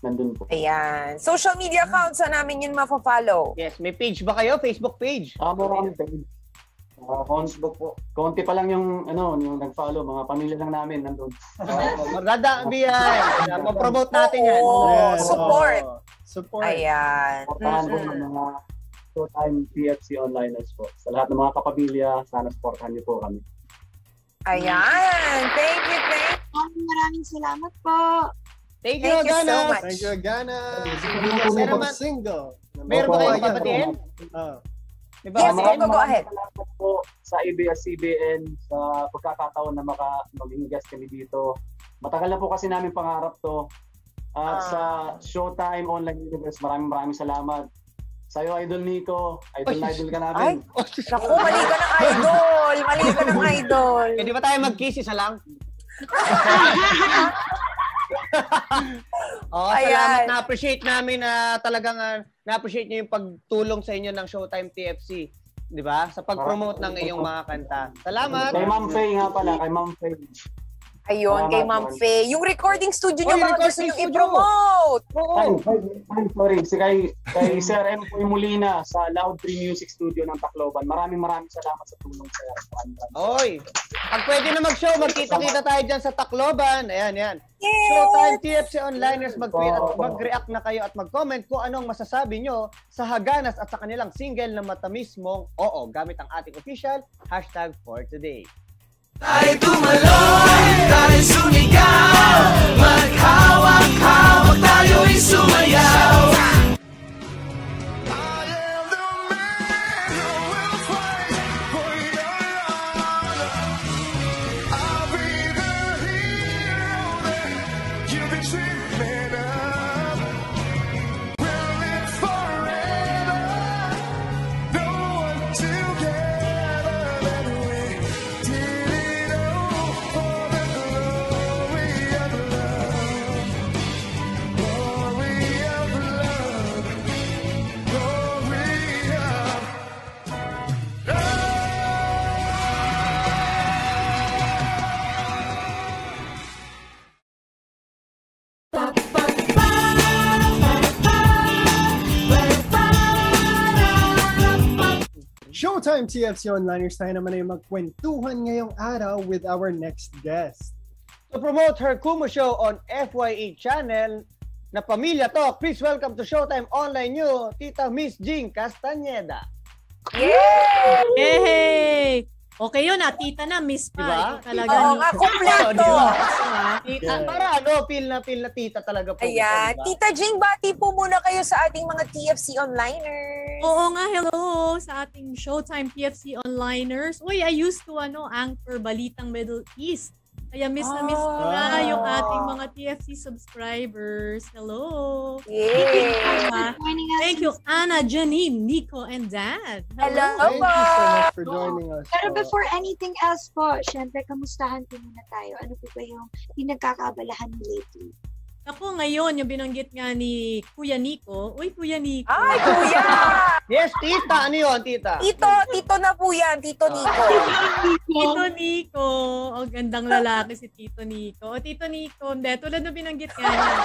nandun po. Ayan. Social media accounts sa namin yun mafa-follow. Yes, may page ba kayo? Facebook page? Ah, meron page. Uh, Facebook po. Konti pa lang yung ano, yung nag-follow, mga pamilya lang namin nandun. Magdadaabi yan. Mapromote natin yan. Oo, Yes, support. oo. Support. Ayan. Supportahan po ng mga Showtime T F C onliners po. Sa lahat ng mga kapamilya, sana supportahan niyo po kami. Ayan. Thank you, thank you. Maraming maraming salamat po. Thank you, Thank you so Ganas. much. Thank you, Gana. Meron ba- Single. Meron ba kayong babatiin? Ah. May Yes, babatiin? go, go ahead. Salamat po sa A B S C B N sa pagkakataon na maka maging guest kami dito. Matagal na po kasi namin pangarap to. At Ah. sa Showtime Online Universe, maraming maraming salamat. Sa'yo, Idol Nico. Idol na idol ka Ay, namin. naku, mali ka ng idol. Mali ka ng idol. Pwede ba tayo mag-kiss isa lang? Oh, Ayan. salamat. Na-appreciate namin na talagang uh, na-appreciate niyo yung pagtulong sa inyo ng Showtime T F C. 'Di ba? Sa pag-promote ng iyong mga kanta. Salamat. Kay Ma'am Faye nga pala, kay Ma'am Faye. Ayun, kay Ma'am Faye. Yung recording studio niyo, Oh, yung baka gusto recording niyo studio. i-promote. Oo. Ay, ay, ay, sorry. Si kay, kay Sir M. Poy Molina sa Loud Tree Music Studio ng Tacloban. Maraming maraming salamat sa tulong, Sir. Oy. Pag pwede na mag-show, magkita-kita tayo dyan sa Tacloban. Ayan, yan. Yay! Showtime T F C Onliners, mag-tweet at mag-react na kayo at mag-comment kung anong masasabi nyo sa Haganas at sa kanilang single na matamis mong oo gamit ang ating official hashtag for today. Tayo tumalon, tayo sumigaw, maghawak-hawak tayo'y sumayaw. Showtime T F C Onliners, tayo naman ay magkwentuhan ngayong araw with our next guest. To promote her Kumu show on F Y E channel na Pamilya Talk, please welcome to Showtime Online New, Tita Miss Jing Castañeda. Yay! Yay! Okay yun ah, tita na, miss pa. Diba? Ikaw talaga. Oo ni- nga, kumpleto. Diba? Tita. Yeah. Para ano, feel na feel na tita talaga po. Ayan. Diba? Tita Jing, bati po muna kayo sa ating mga T F C onliners. Oo nga, hello sa ating Showtime T F C onliners. Uy, I used to ano, anchor Balitang Middle East. Kaya miss na miss ko na yung ating mga T F C subscribers. Hello! Yay! Thank you, Anna, Janine, Nico, and Dad. Hello Thank po! you so much for joining us. Pero po. before anything else po, syempre, kamustahan po muna tayo. Ano po ba yung pinagkakaabalahan mo lately? Ako ngayon, yung binanggit nga ni Kuya Nico. Uy, Kuya Nico. Ay, kuya! Yes, tita. Ano yun, tita? Tito, tito na po yan, Tito Nico. Tito Nico. O, gandang lalaki si Tito Nico. O, Tito Nico, hindi, tulad na binanggit nga niya.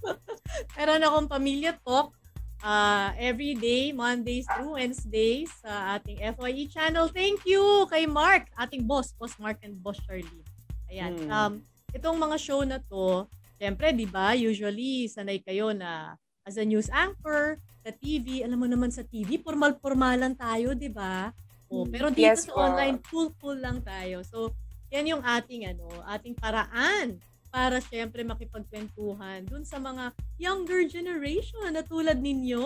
Meron akong Pamilya Talk uh, every day, Mondays through Wednesdays sa ating F Y E channel. Thank you kay Mark, ating boss, Boss Mark and Boss Charlene. Ayan. Hmm. Um, itong mga show na to, siyempre, di ba, usually sanay kayo na as a news anchor, sa T V, alam mo naman sa T V, formal-formalan tayo, di ba? O, pero dito Yes, sa po. online, cool-cool lang tayo. So, yan yung ating, ano, ating paraan para siyempre makipagkwentuhan dun sa mga younger generation na tulad ninyo.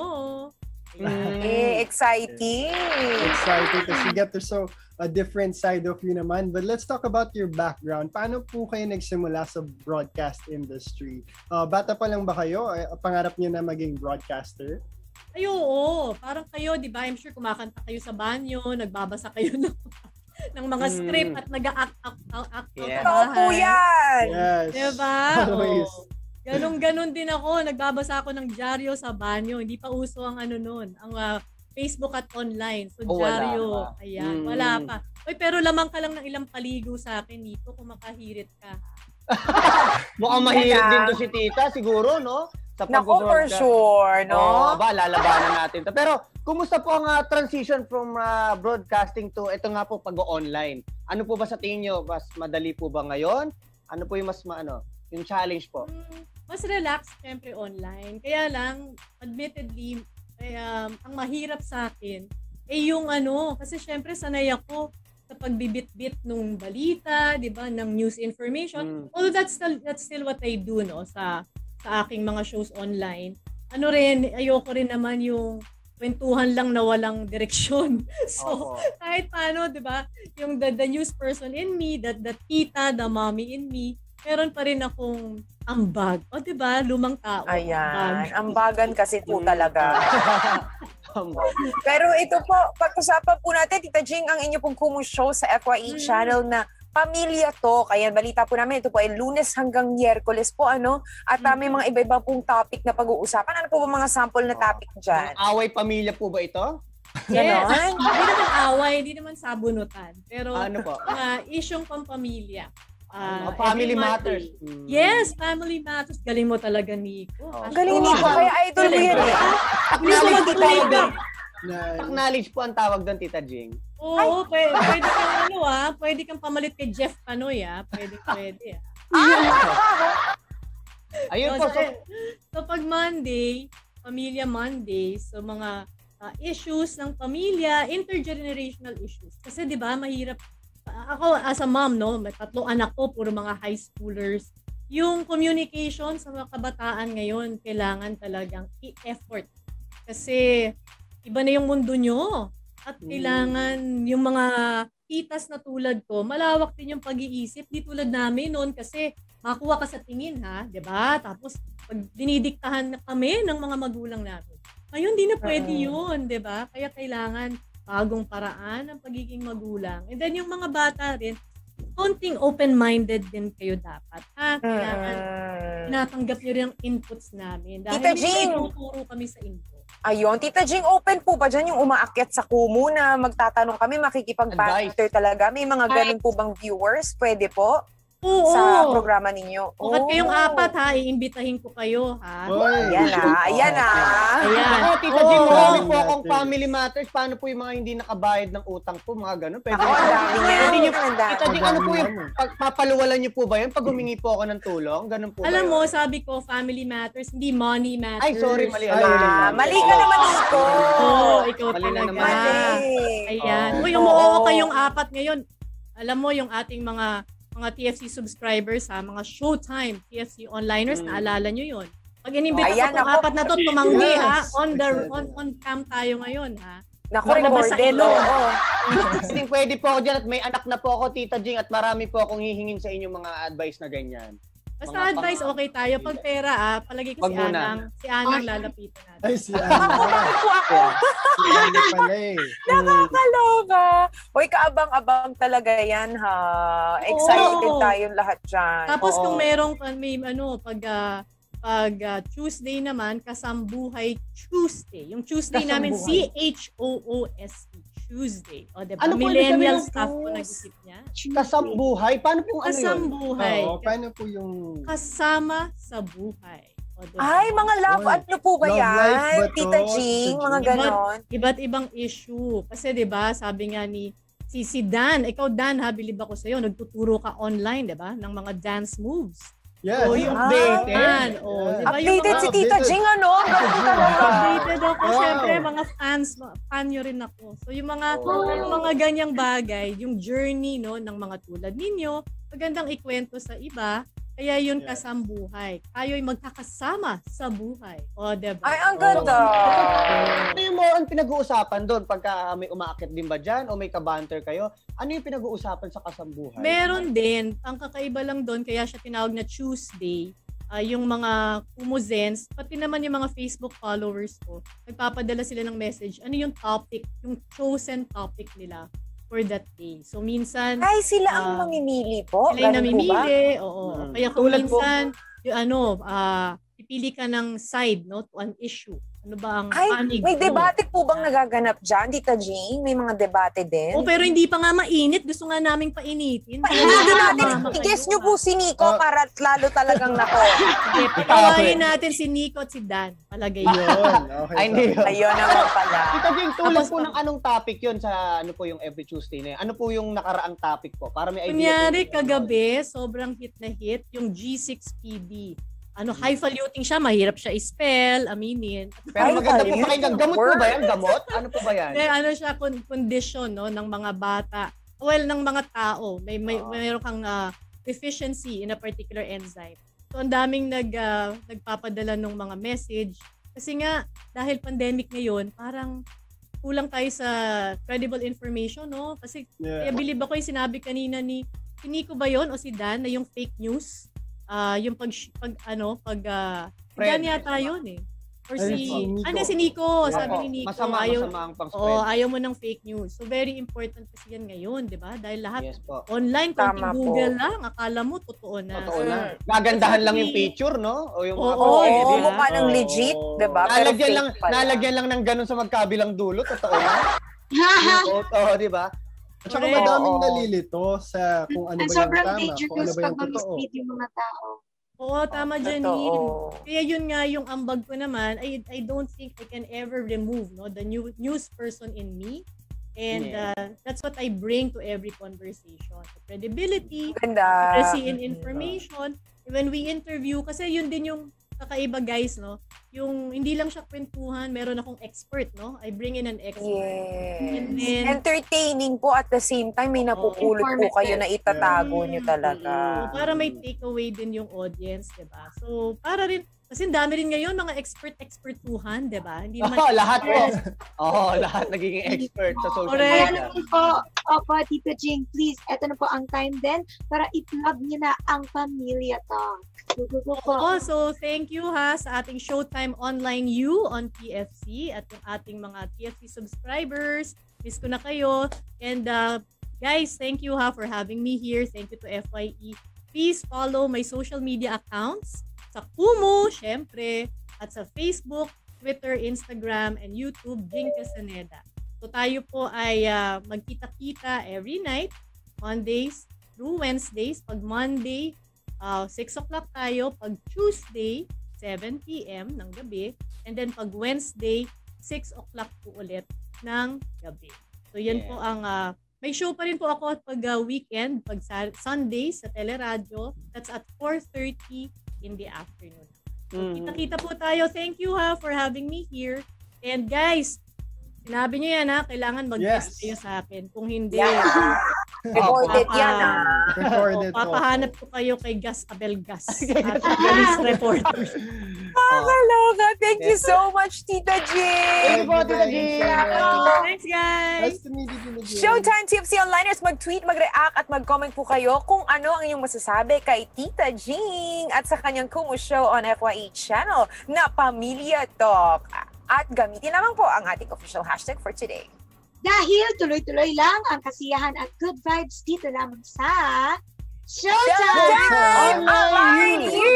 Ayan. Eh, exciting! Excited kasi get to show a different side of you naman. But let's talk about your background. Paano po kayo nagsimula sa broadcast industry? Uh, bata pa lang ba kayo? Eh, pangarap niyo na maging broadcaster? Ay, oo. Parang kayo, di ba? I'm sure kumakanta kayo sa banyo, nagbabasa kayo ng, ng mga Mm. script at nag-act out, out, act out Yeah. sa Totoo po bahay. yan! Yes. Diba? Always. Oo. Ganon-ganon din ako. Nagbabasa ako ng dyaryo sa banyo. Hindi pa uso ang ano nun, ang uh, Facebook at online. So, Oh, wala dyaryo. pa. Ayan, Mm. wala pa. Uy, pero lamang ka lang ng ilang paligo sa akin, Nico, kung makahirit ka. Mukhang mahilig Yan din ah. to si tita, siguro, no? sa Nako, for pag-broadcast. sure, no? Oo, ba, lalabanan natin to. Pero, kumusta po ang uh, transition from uh, broadcasting to ito nga po pag-online? Ano po ba sa tingin nyo? Mas madali po ba ngayon? Ano po yung mas maano? Yung challenge po? Hmm, mas relax, syempre, online. Kaya lang, admittedly, eh, um, ang mahirap sa akin, eh yung ano, kasi syempre sanay ako sa pagbibit-bit nung balita, 'di ba, ng news information. Mm. Although that's still that's still what I do, no, sa sa aking mga shows online. Ano rin, ayoko rin naman yung kwentuhan lang na walang direksyon. So, oh. kahit paano, 'di ba, yung the, the news person in me, that the tita, the mommy in me, meron pa rin akong ambag. O, 'di ba, lumang tao. Ayan, ambagan kasi po talaga. Pero ito po, pag-usapan po natin, Tita Jing, ang inyo pong Kumu Show sa F Y E mm. channel na Pamilya To. Kaya balita po namin, ito po ay Lunes hanggang Miyerkules po, ano? At uh, may mga iba-iba pong topic na pag-uusapan. Ano po ba mga sample na topic dyan? Away pamilya po ba ito? Yes. Hindi naman away, hindi naman sabunutan. Pero ano po? mga isyong pampamilya. Uh, family matters. Mm. Yes, family matters. Galing mo talaga, Nico. Oh. Galing Nico, kaya idol mo yun eh. Acknowledge po ang tawag doon, Tita Jing. Oo, pwede, pwede kang ano ah, pwede kang pamalit kay Jeff Panoy ah. Pwede, pwede ah. Ayun so, po. So, so pag Monday, Pamilya Monday, so mga uh, issues ng pamilya, intergenerational issues. Kasi 'di ba, mahirap. Ako as a mom, no, may tatlong anak ko, puro mga high schoolers. Yung communication sa mga kabataan ngayon, kailangan talagang i-effort. Kasi iba na yung mundo nyo. At kailangan yung mga titas na tulad ko, malawak din yung pag-iisip. Di tulad namin noon kasi makuha ka sa tingin, ha? Diba? Tapos pag dinidiktahan na kami ng mga magulang namin. Ngayon, di na pwede yun, diba? Kaya kailangan bagong paraan ng pagiging magulang. And then yung mga bata rin, konting open-minded din kayo dapat. Ha? Kailangan natanggap nyo rin ang inputs namin. Dahil Tita Jing, tinuturo kami sa input. Ayun, Tita Jing, open po ba dyan yung umaakyat sa Kumu na magtatanong kami, makikipag-banter talaga? May mga ganun po bang viewers? Pwede po? Oo, sa programa ninyo. O, at kayong apat ha, iimbitahin ko kayo ha. Ayan na, ayan na. Ayan. Ako, Tita Jing, marami po akong family matters. Paano po yung mga hindi nakabayad ng utang po, mga ganun? Pwede ako, ang dami niya. Tita Jing, ano po yung, papaluwalan niyo po ba yun? Pag humingi po ako ng tulong, ganun po ba? Alam mo, sabi ko, family matters, hindi money matters. Ay, sorry, mali. Ah, mali ka naman ito. Oo, ikaw talaga. Ayan. Uy, umuoo kayong apat ngayon. Alam mo, yung ating mga mga T F C subscribers ha, mga Showtime T F C onliners, mm. naalala nyo yun. Pag inimbita ko itong apat na to, tumanggi yes. ha, on the on, on cam tayo ngayon ha. Naku, recorded. Kasi pwede po ako dyan at may anak na po ako, Tita Jing, at marami po akong hihingin sa inyong mga advice na ganyan. Basta mga advice, pang- okay tayo. Pag pera, ah, palagi ko si Anang. Si Anang lalapitan natin. Ay, si Anang. Ako, bakit po ako? Nakakaloka. Uy, kaabang-abang talaga yan, ha? Excited oh. tayong lahat dyan. Tapos Oo. kung merong, may, ano, pag, uh, pag uh, Tuesday naman, Kasambuhay Tuesday. Yung Tuesday Kasambuhay. namin, C H O O S E. Tuesday. O, diba? Ano millennial staff po nag-isip niya. Kasambuhay? Paano po ano yun? Kasambuhay. Oo, paano po yung... Kasama sa buhay. O, diba? Ay, mga love, Oy. ano po ba love yan? Tita Jing, mga ganon. Iba't, iba't ibang issue. Kasi diba, sabi nga ni si, si Dan, ikaw Dan, ha, bilib ako sa'yo, nagtuturo ka online, diba, ng mga dance moves. Yes. So, yung ah, updated. Oh, yeah. diba, updated mga, si Tita Jing, ano? updated ako. Wow. Siyempre, mga fans, fan nyo rin ako. So, yung mga, oh. yung mga ganyang bagay, yung journey, no, ng mga tulad ninyo, magandang ikwento sa iba, kaya yun yeah. kasambuhay. Tayo'y magkakasama sa buhay. O, diba? Ay, ang ganda! Ano yung mga ang pinag-uusapan doon? Pagka may umaakit din ba dyan? O may kabanter kayo? Ano yung pinag-uusapan sa kasambuhay? Meron din. Ang kakaiba lang doon, kaya siya tinawag na Tuesday, uh, yung mga kumuzens, pati naman yung mga Facebook followers ko, nagpapadala sila ng message. Ano yung topic, yung chosen topic nila for that day. So, minsan... Ay, sila ang uh, mamimili po? Sila yung namimili. Oo. Hmm. Kaya kung minsan, yung ano, uh, pipili ka ng side, no, to an issue. Ano ba ang Ay, panig may mo? debate po bang nagaganap dyan, Tita Jing? May mga debate din? Oh, pero hindi pa nga mainit. Gusto nga naming painitin. Ay, gusto natin, i-guess nyo po si Nico para lalo talagang nako. Sige, patawain natin si Nico at si Dan. Palagay yun. Okay, Ay, hindi. Ayun naman pala. Tita Jing, tulad po ng anong topic yun sa ano po yung every Tuesday na yun? Ano po yung nakaraang topic po? Para may idea. Kunyari, po. kagabi, sobrang hit na hit, yung G six P D. Ano, highfalutin siya, mahirap siya i-spell, aminin. Pero maganda po pakinggan. Gamot po ba yan? Gamot? Ano po ba yan? May ano siya, con- condition no, ng mga bata. Well, ng mga tao. May, may, Ah. mayroon kang uh, deficiency in a particular enzyme. So, ang daming nag, uh, nagpapadala ng mga message. Kasi nga, dahil pandemic ngayon, parang kulang tayo sa credible information, no? Kasi, Yeah. kaya bilib ako yung sinabi kanina ni, si Nico ba yun o si Dan na yung fake news? Ah, yung pag, pag ano, pag, uh, Friend. Dan yata yun eh. Or Ay, si, si Nico. ano si Nico, sabi Opo, ni Nico, masama, ayaw, masama ang pang-spread. oo, ayaw mo ng fake news. So, very important kasi yan ngayon, di ba? Dahil lahat Yes po. online, konting Tama po. Google lang, akala mo, totoo na. Totoo So, lang. Gagandahan lang yung picture, no? O yung mga Oo, Oo, eh, di ba? mukha ng legit, diba? Pero Nalagyan fake lang, pala. nalagyan lang ng ganun sa magkabilang dulo. Totoo lang. Oo, di ba? At saka Correct. madaming Oo. nalilito sa kung ano And ba yung sobrang tama, kung ano dangerous ba pag yung totoo. ma-mislead yung mga tao. Oo, tama, Totoo. Janine. Kaya yun nga yung ambag ko naman, I, I don't think I can ever remove no the new news person in me. And Yeah. uh, that's what I bring to every conversation. The credibility, Ganda. accuracy in information. When we interview, kasi yun din yung kakaiba guys, no? Yung hindi lang siya kwentuhan, meron akong expert, no? I bring in an expert. And Yes. then, Entertaining po at the same time, may napupulot po kayo na itatago nyo talaga. para may takeaway din yung audience, di ba? So, para rin, kasi dami rin ngayon mga expert-expertuhan, di ba? Hindi naman Oo, lahat po. Oo, lahat nagiging expert sa social Kaya media. naman po, opo, Tita Jing, please, eto na po ang time din para i-plug nyo na ang Pamilya Talk. Go, go, go po. Oo, so thank you ha sa ating Showtime Online U on T F C at yung ating mga T F C subscribers. Miss ko na kayo. And uh, guys, thank you ha for having me here. Thank you to F Y E. Please follow my social media accounts sa Kumu, syempre, at sa Facebook, Twitter, Instagram, and YouTube, Jing Casaneda. So tayo po ay uh, magkita-kita every night, Mondays through Wednesdays. Pag Monday, uh, six o'clock tayo. Pag Tuesday, seven p.m. ng gabi. And then pag Wednesday, six o'clock po ulit ng gabi. So yan Yeah. po ang, uh, may show pa rin po ako pag uh, weekend, pag sa Sunday sa Teleradyo. That's at four thirty in the afternoon. So, Mhm. kita-kita po tayo. Thank you ha for having me here. And guys, sinabi niyo yan ha, kailangan mag-guest Yes. kayo sa akin. Kung hindi, Yeah. Recorded Papa- yan ah. Recorded Oo, po. papahanap ko kayo kay Gas Abel Gas. At Galis Reporters. Nakakaloka. Thank you so much, Tita Thank Jing. you po, Tita Jing. Thanks guys! Nice to meet you, Tita Jing. Showtime T F C Onliners, mag-tweet, mag-react at mag-comment po kayo kung ano ang inyong masasabi kay Tita Jing at sa kanyang Kumu Show on F Y E channel na Pamilya Talk. At gamitin lamang po ang ating official hashtag for today. Dahil tuloy-tuloy lang ang kasiyahan at good vibes dito lamang sa Showtime! Showtime Online U!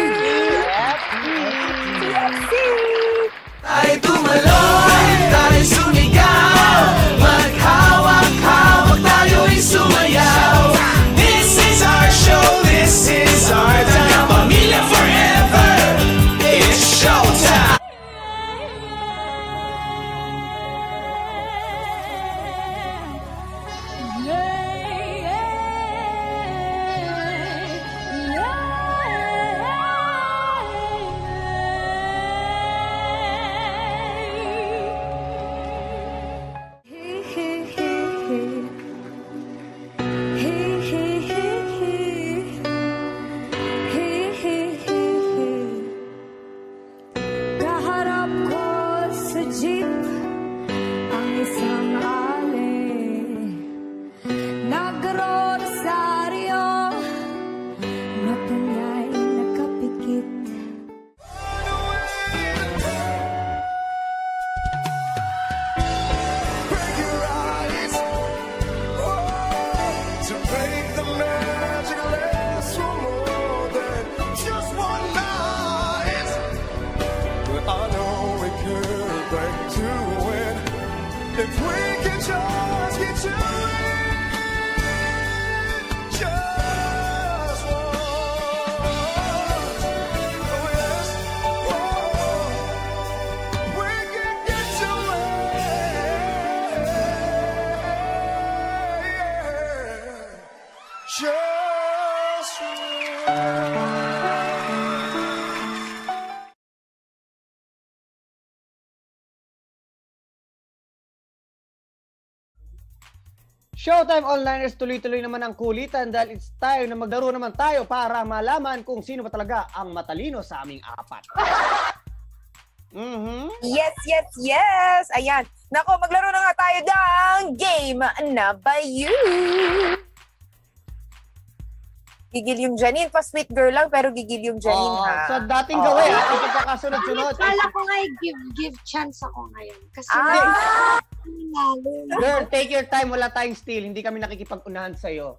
T F C! Tayo tumalon, tayo sumigaw, maghawak-hawak, tayo'y sumayaw. This is our show, this is our time. Pamilya forever, it's showtime. just Showtime Onliners, tuloy-tuloy naman ang kulitan dahil it's time na maglaro naman tayo para malaman kung sino ba talaga ang matalino sa aming apat. Mm-hmm. Yes, yes, yes! Ayan. Nako, maglaro na nga tayo ng game na ba you? Gigil yung Janine. Pa-sweet girl lang, pero gigil yung Janine, oh, ha? So, dating oh. gawin, ha? Ito kakasunod-sunod. Kala ko nga give, give chance ako ngayon. Kasi ah! na, girl, take your time. Wala tayong steal. Hindi kami nakikipag-unahan sa'yo.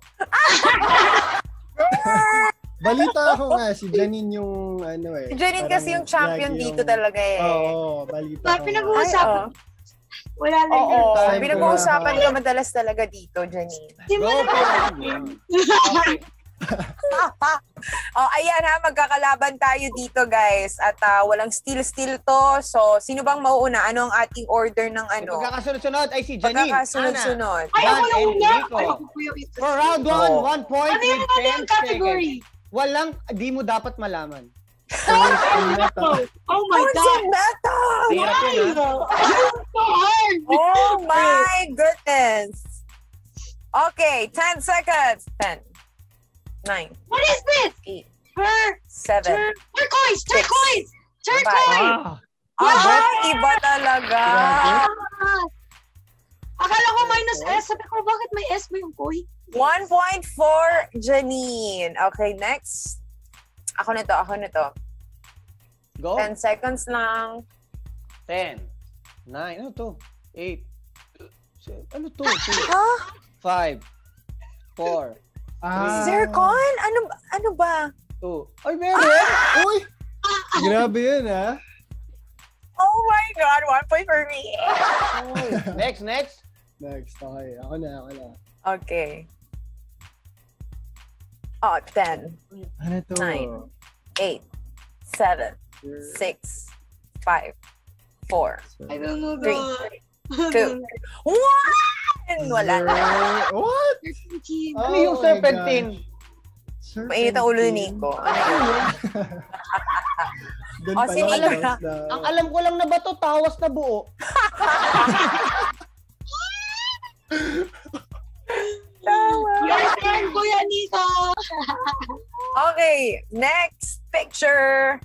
Balita ako nga, si Janine yung ano eh. Si Janine kasi yung champion dito yung... talaga eh. Oo, oh, balita ko. Pinag-uusapan. Wala lang Oo, yung time. Pinag-uusapan ka madalas talaga dito, Janine. Go for oh, ayan ha, magkakalaban tayo dito guys. At uh, walang steal-steal to. So, sino bang mauuna? Ano ang ating order ng ano? Pagkakasunod-sunod ay si Janine. Pagkakasunod-sunod. Ay, ako na una. For round one, oh. one point ano yung, with ano ten yung category? Seconds. Walang, di mo dapat malaman. Oh my God! Oh my goodness! Okay, ten seconds. ten. Nine. What is this? Eight. Her. Seven. Tur turquoise. Turquoise. Turquoise. Ah, ah iba talaga. Ah. Akala ko minus S. Sabi ko, bakit may S ba yung koi? one point four, Janine. Okay, next. Ako na to, ako na to. Go. ten seconds lang. ten. nine. Ano to? eight. Ano to? Huh? five. four. Ah. Zircon? Ano ano ba? two. Ay, meron! Ah! Uy! Grabe yun, ha? Oh my God! One point for me. Next, next. Next, okay. Ako na, ako na. Okay. Oh, ten. Ano to? nine. eight. seven. six. five. four. I don't know three. the... two. one! Wala na. What? Ano oh yung serpentine? Mainit ang ulo ni Nico. Ano yun? Doon oh, si Nico na. Ang alam ko lang na ba to, tawas na buo. Your turn, Kuya Nico! Okay, next picture.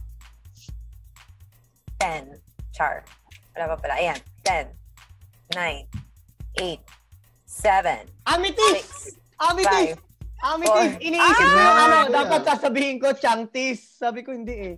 ten. Char. Wala pa pala. Ayan. ten. nine. eight. seven. Amethyst! Amethyst! Amethyst! Four. Iniisip ko Ah! yung ano, dapat sasabihin ko, Changtis. Sabi ko, hindi eh.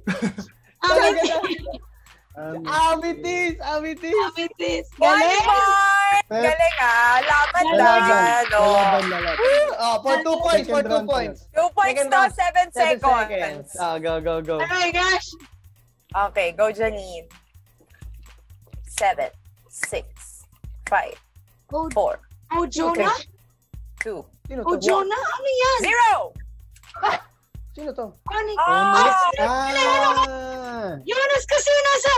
Um, Amethyst! Amethyst! Amethyst! One Galing! point! Galing ah! Laban Laban. na! Laban na laban. Oh, for two points, for two points. Two points Second to, round. seven Seven seconds. seconds. Ah, go, go, go. Oh my gosh! Okay, go Janine. Seven. Six. Five. Oh, Four. oh Jonah? Two. Sino Oh, to? Jonah? Ano yan? Zero! Sino to? Ano? Ah! Ah! Jonas kasi nasa...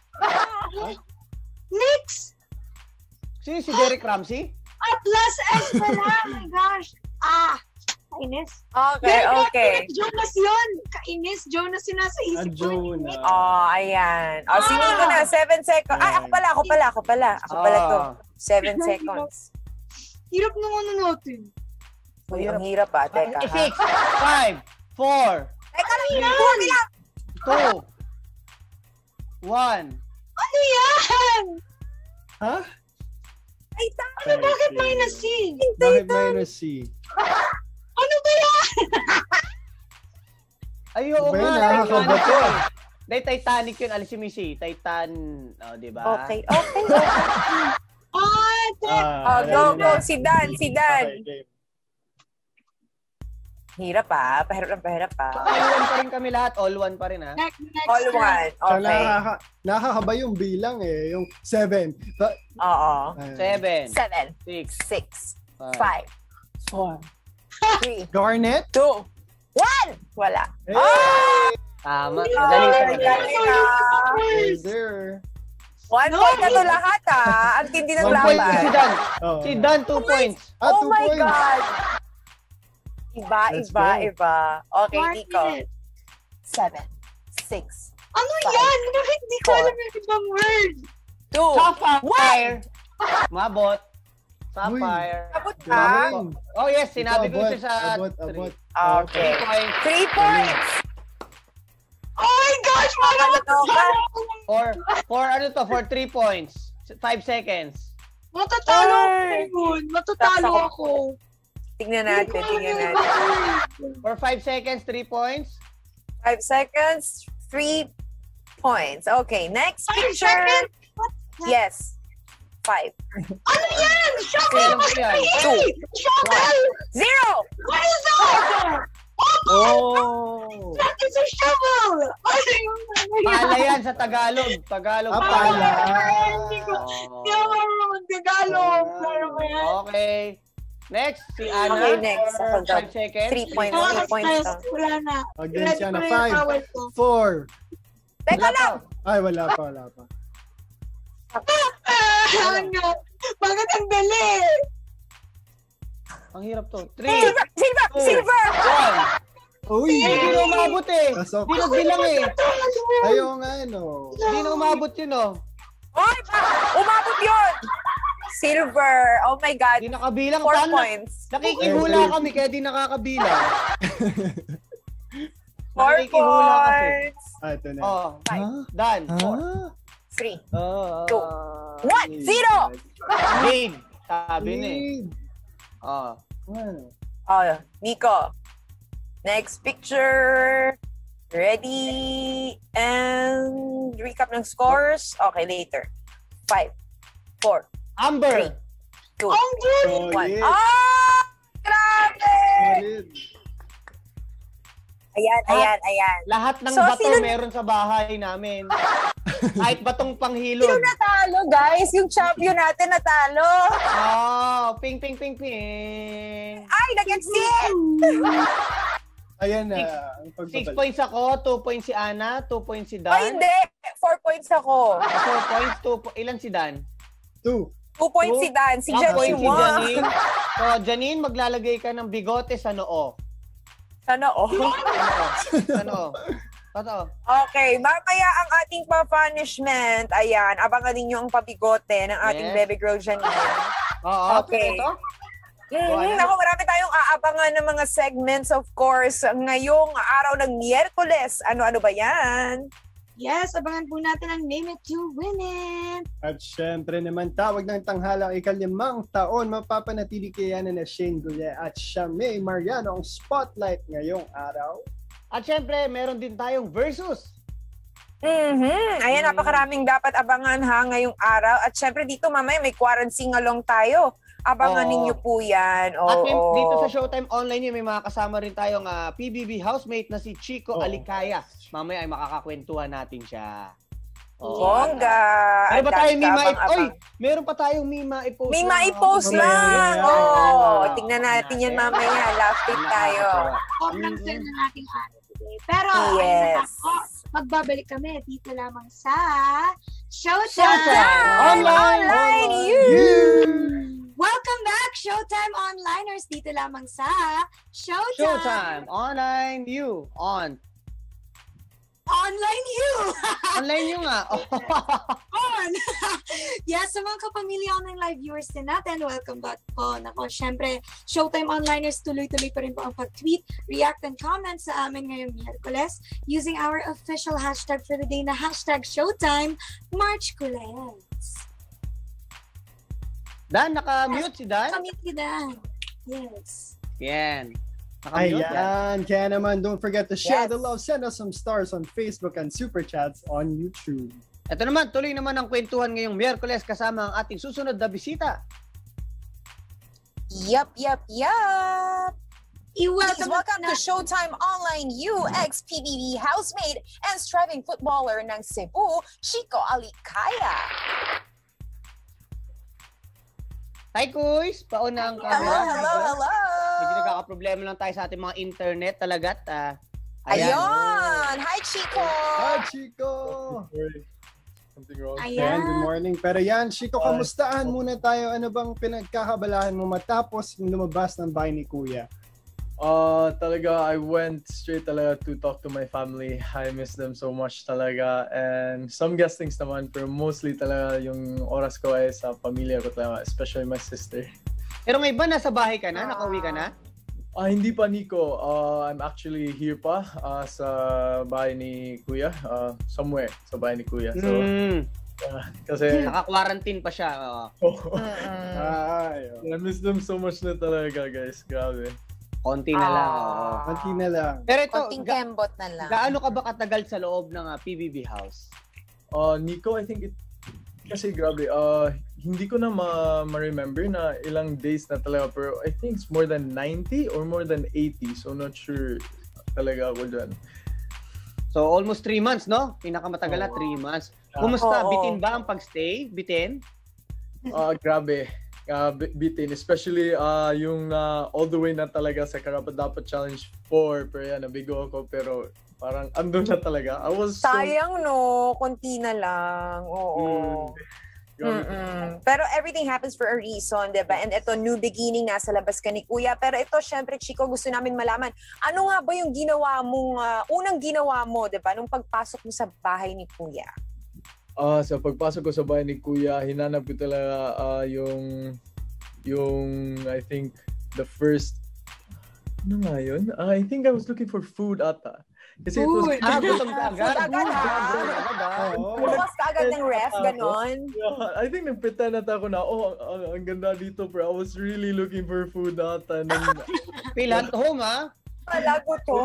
Next! Sino si Derek Ramsey? Atlas Espera! Oh my gosh! Ah! Kainis. Okay, okay. Jonas yun! Kainis. Jonas yun nasa Ah, isip ko. Jonah. Oh, ayan. Oh, si Nico na. Seven seconds. Ay, ako pala, ako pala, ako pala. Ako pala to. Seven seconds. Hirap nung ano natin. Uy, ang hirap ah. Teka, ha? Six, five, four, Teka lang, hirap nila. two, one. Ano yan? Ha? Ay, tama. Ano, bakit minus C? Bakit minus C? Ano ba yan? Ay, oo Ba yun, nga. nakakabato. Titanic yun. Dahil Titanic yun. Alisin mo yung C. Titan. Oh, di ba? Okay, okay, okay. Ah, Ah, Oh, go, ayun go. na. Si Dan, si Dan. Okay, game. Hirap ah. Pahirap lang, pahirap So, ah. all one pa rin kami lahat. All one pa rin, ha? next, next. All one. So, Okay. nakaka nakakaba yung bilang eh. Yung seven. Ba- Oo. Ayun. Seven. Seven. Six. Six. Five. Five. Four. Three. Garnet? Two. One. Wala. Hey! Tama. Ay, Galing talaga. galing ah. Hey there. One point na to lahat ah. Ang tindi ng One point si laban. Dan. Oh. Si Dan, two points. Ah, Oh two my points. God. Iba, Let's iba, go. iba. Okay, Mark Nico. it. Seven, six, Ano Five, yan? Bakit di ko four, alam yung ibang word? two, Sapphire. Mabot. Sapphire. Abot ka? Galing. Oh yes, sinabi ko Abot, siya sa abot, abot. Okay. Three points. Three points. Oh my gosh! Mga Nakakaloka. For, for ano to? For three points. Five seconds. Matatalo Ay. ako yun. Matatalo Saksak. ako. Tingnan natin, tingnan natin. For five seconds, three points. Five seconds, three points. Okay, next Five picture. seconds? Yes. Five. Ano yan? Shovel! Alam ko yan. Two. Shovel! Zero! What is that? Oh! That is a shovel! Ano yung... Pala yan sa Tagalog. Tagalog. Ah, pala. Hindi ko... Hindi ako marunong Tagalog. Pero kaya... Okay. Next, si Ana. Okay, next. For Hold on. five seconds. Three points. Three points. Nakaka-stress. Wala na. Again Ready siya ko na na yung five, towel ko. four. Teka lang! Ay, wala pa, wala pa. Ah, ano? Bakit ang dali? Ang hirap to. Three. Silver! Silver! Two. Silver! One. Uy! Hindi na umabot eh. Pasok. Hindi na bilang eh. Ayaw nga, no. Hindi na umabot yun oh. Oy! Umabot yun! Silver! Oh my God. Hindi nakabilang. Four Paano? points. Nakikihula kami kaya di nakakabilang. Four Nakikihula kasi. points. Ah, ito na. Oh. Huh? Done. Ah? Three. Oh, Two. One! Zero! Lead. Sabi na eh. Lead. Oh. Oh, Nico. Next picture. Ready? And recap ng scores. Okay, later. Five, four, Amber. two, Oh, one. yes. Ah! Grabe! Solid. Ayan, ayan, ayan. Lahat ng So, bato sino- meron sa bahay namin. Kahit batong Sino panghilod. natalo, guys? Yung champion natin natalo. Oh, ping, ping, ping, ping. Ay, nag-exit! Ayan na. Six- ang Six pagbabalik. points ako, two points si Ana, two points si Dan. Ay, hindi. Four points ako. Four points, two po- Ilan si Dan? Two. Two points Two. si Dan. Si One point Janine si one. Janine. So, Janine, maglalagay ka ng bigote sa noo. Sana oh. Sa noo. Totoo. Okay, mamaya ang ating pa-punishment. Ayan, abangan ninyo ang pabigote ng ating Yes. baby girl Janine. Oo, Okay. ito. Mm, ako, marami tayong aabangan ng mga segments, of course, ngayong araw ng Miyerkules. Ano-ano ba yan? Yes, abangan po natin ang Name It to Win It. At syempre naman, tawag ng tanghalang ikalimang taon, mapapanatili kaya na Shane Goulet at Shamay Mariano ang spotlight ngayong araw. At syempre, meron din tayong versus. Mhm. Ayan, napakaraming dapat abangan ha ngayong araw. At syempre dito mamaya may quarantine along tayo. Abangan Oo. ninyo po yan. Oo. At may, dito sa Showtime Online yun, may mga kasama rin tayong ah, P B B housemate na si Chico Oo. Alicaya. Mamaya ay makakakwentuhan natin siya. Oo. Bongga. Meron pa tayong Mima i- Abang-abang. Oy, meron pa tayong Mima i-post. May na. ma-post Mamaya lang. yan. Oh, Yan. tingnan natin yan mamaya. Last week tayo. Sobrang Mhm. saya na nating araw today. Pero, ayun na Yes. nga po, magbabalik kami dito lamang sa Showtime! Showtime! Online! Online! You! Welcome back, Showtime Onliners! Dito lamang sa Showtime! Showtime Online you on. Online you! Online you nga. On! Yes, sa mga kapamilya online live viewers din natin, welcome back po. Nako, syempre, Showtime Onliners, tuloy-tuloy pa rin po ang pag-tweet, react, and comment sa amin ngayong Miyerkules using our official hashtag for the day na hashtag Showtime Marchkules. Dan, naka-mute si Dan? Naka-mute si Dan. Yes. Yan. Naka-mute yan. Ayan, kaya naman, don't forget to share Yes. the love. Send us some stars on Facebook and Super Chats on YouTube. Ito naman, tuloy naman ang kwentuhan ngayong Miyerkules kasama ang ating susunod na bisita. Yup, yup, yup! Please I-welcome welcome na- to Showtime Online U, ex-P B B housemate and striving footballer ng Cebu, Chico Alicaya. Hi, Kuys! Pauna ang Hello, camera. hello, hello! Medyo nagkakaproblema lang tayo sa ating mga internet talaga. Uh, Ayun! Hi, Chico! Hi, Chico! Something wrong. Ayan, good morning. Pero yan, Chico, kamustahan muna tayo. Ano bang pinagkakabalahan mo matapos yung lumabas ng bahay ni Kuya? Uh, talaga, I went straight talaga to talk to my family. I miss them so much talaga. And some guestings naman, pero mostly talaga yung oras ko ay sa pamilya ko talaga, especially my sister. Pero ngayon ba, nasa bahay ka na? Nakauwi ka na? Ah, hindi pa, Nico. Uh, I'm actually here pa uh, sa bahay ni Kuya. Uh, somewhere sa bahay ni Kuya. So, Mm. uh, kasi... Naka-quarantine pa siya. oo. Ay, I miss them so much na talaga, guys. Grabe. Konti na lang. oo. Ah. Konti na lang. Pero ito, Konting ga- kembot na lang. gaano ka ba katagal sa loob ng ah, P B B house? Uh, Nico, I think it... Kasi grabe, uh, hindi ko na ma- ma-remember na ilang days na talaga. Pero I think it's more than ninety or more than eighty. So, not sure talaga ako dyan. So almost three months, no? Pinakamatagal na three months. Kumusta? Oo. Bitin ba ang pagstay? Bitin? Ah, grabe. Uh, bitin. Especially uh, yung uh, all the way na talaga sa Karapat-Dapat Challenge four. Pero yan, nabigo ako. Pero parang andun na talaga. I was so... Sayang, no? Konti na lang. Oo. Mm-mm. Pero everything happens for a reason, diba? And ito, new beginning, nasa labas ka ni Kuya. Pero ito, syempre, Chico, gusto namin malaman, ano nga ba yung ginawa mong, uh, unang ginawa mo, diba? Nung pagpasok mo sa bahay ni Kuya? Ah, sa pagpasok ko sa bahay ni Kuya, hinanap ko talaga ah, yung yung I think the first ano nga yun? Ah, I think I was looking for food ata. Kasi it was Food! Ah, gutom ka agad. Food agad, ha? Bukas ka agad ng ref, ganon? Yeah, I think nag-pretend ata ako na, oh, ang, ang ganda dito, bro. I was really looking for food ata. Feel at home, ha? Malago to.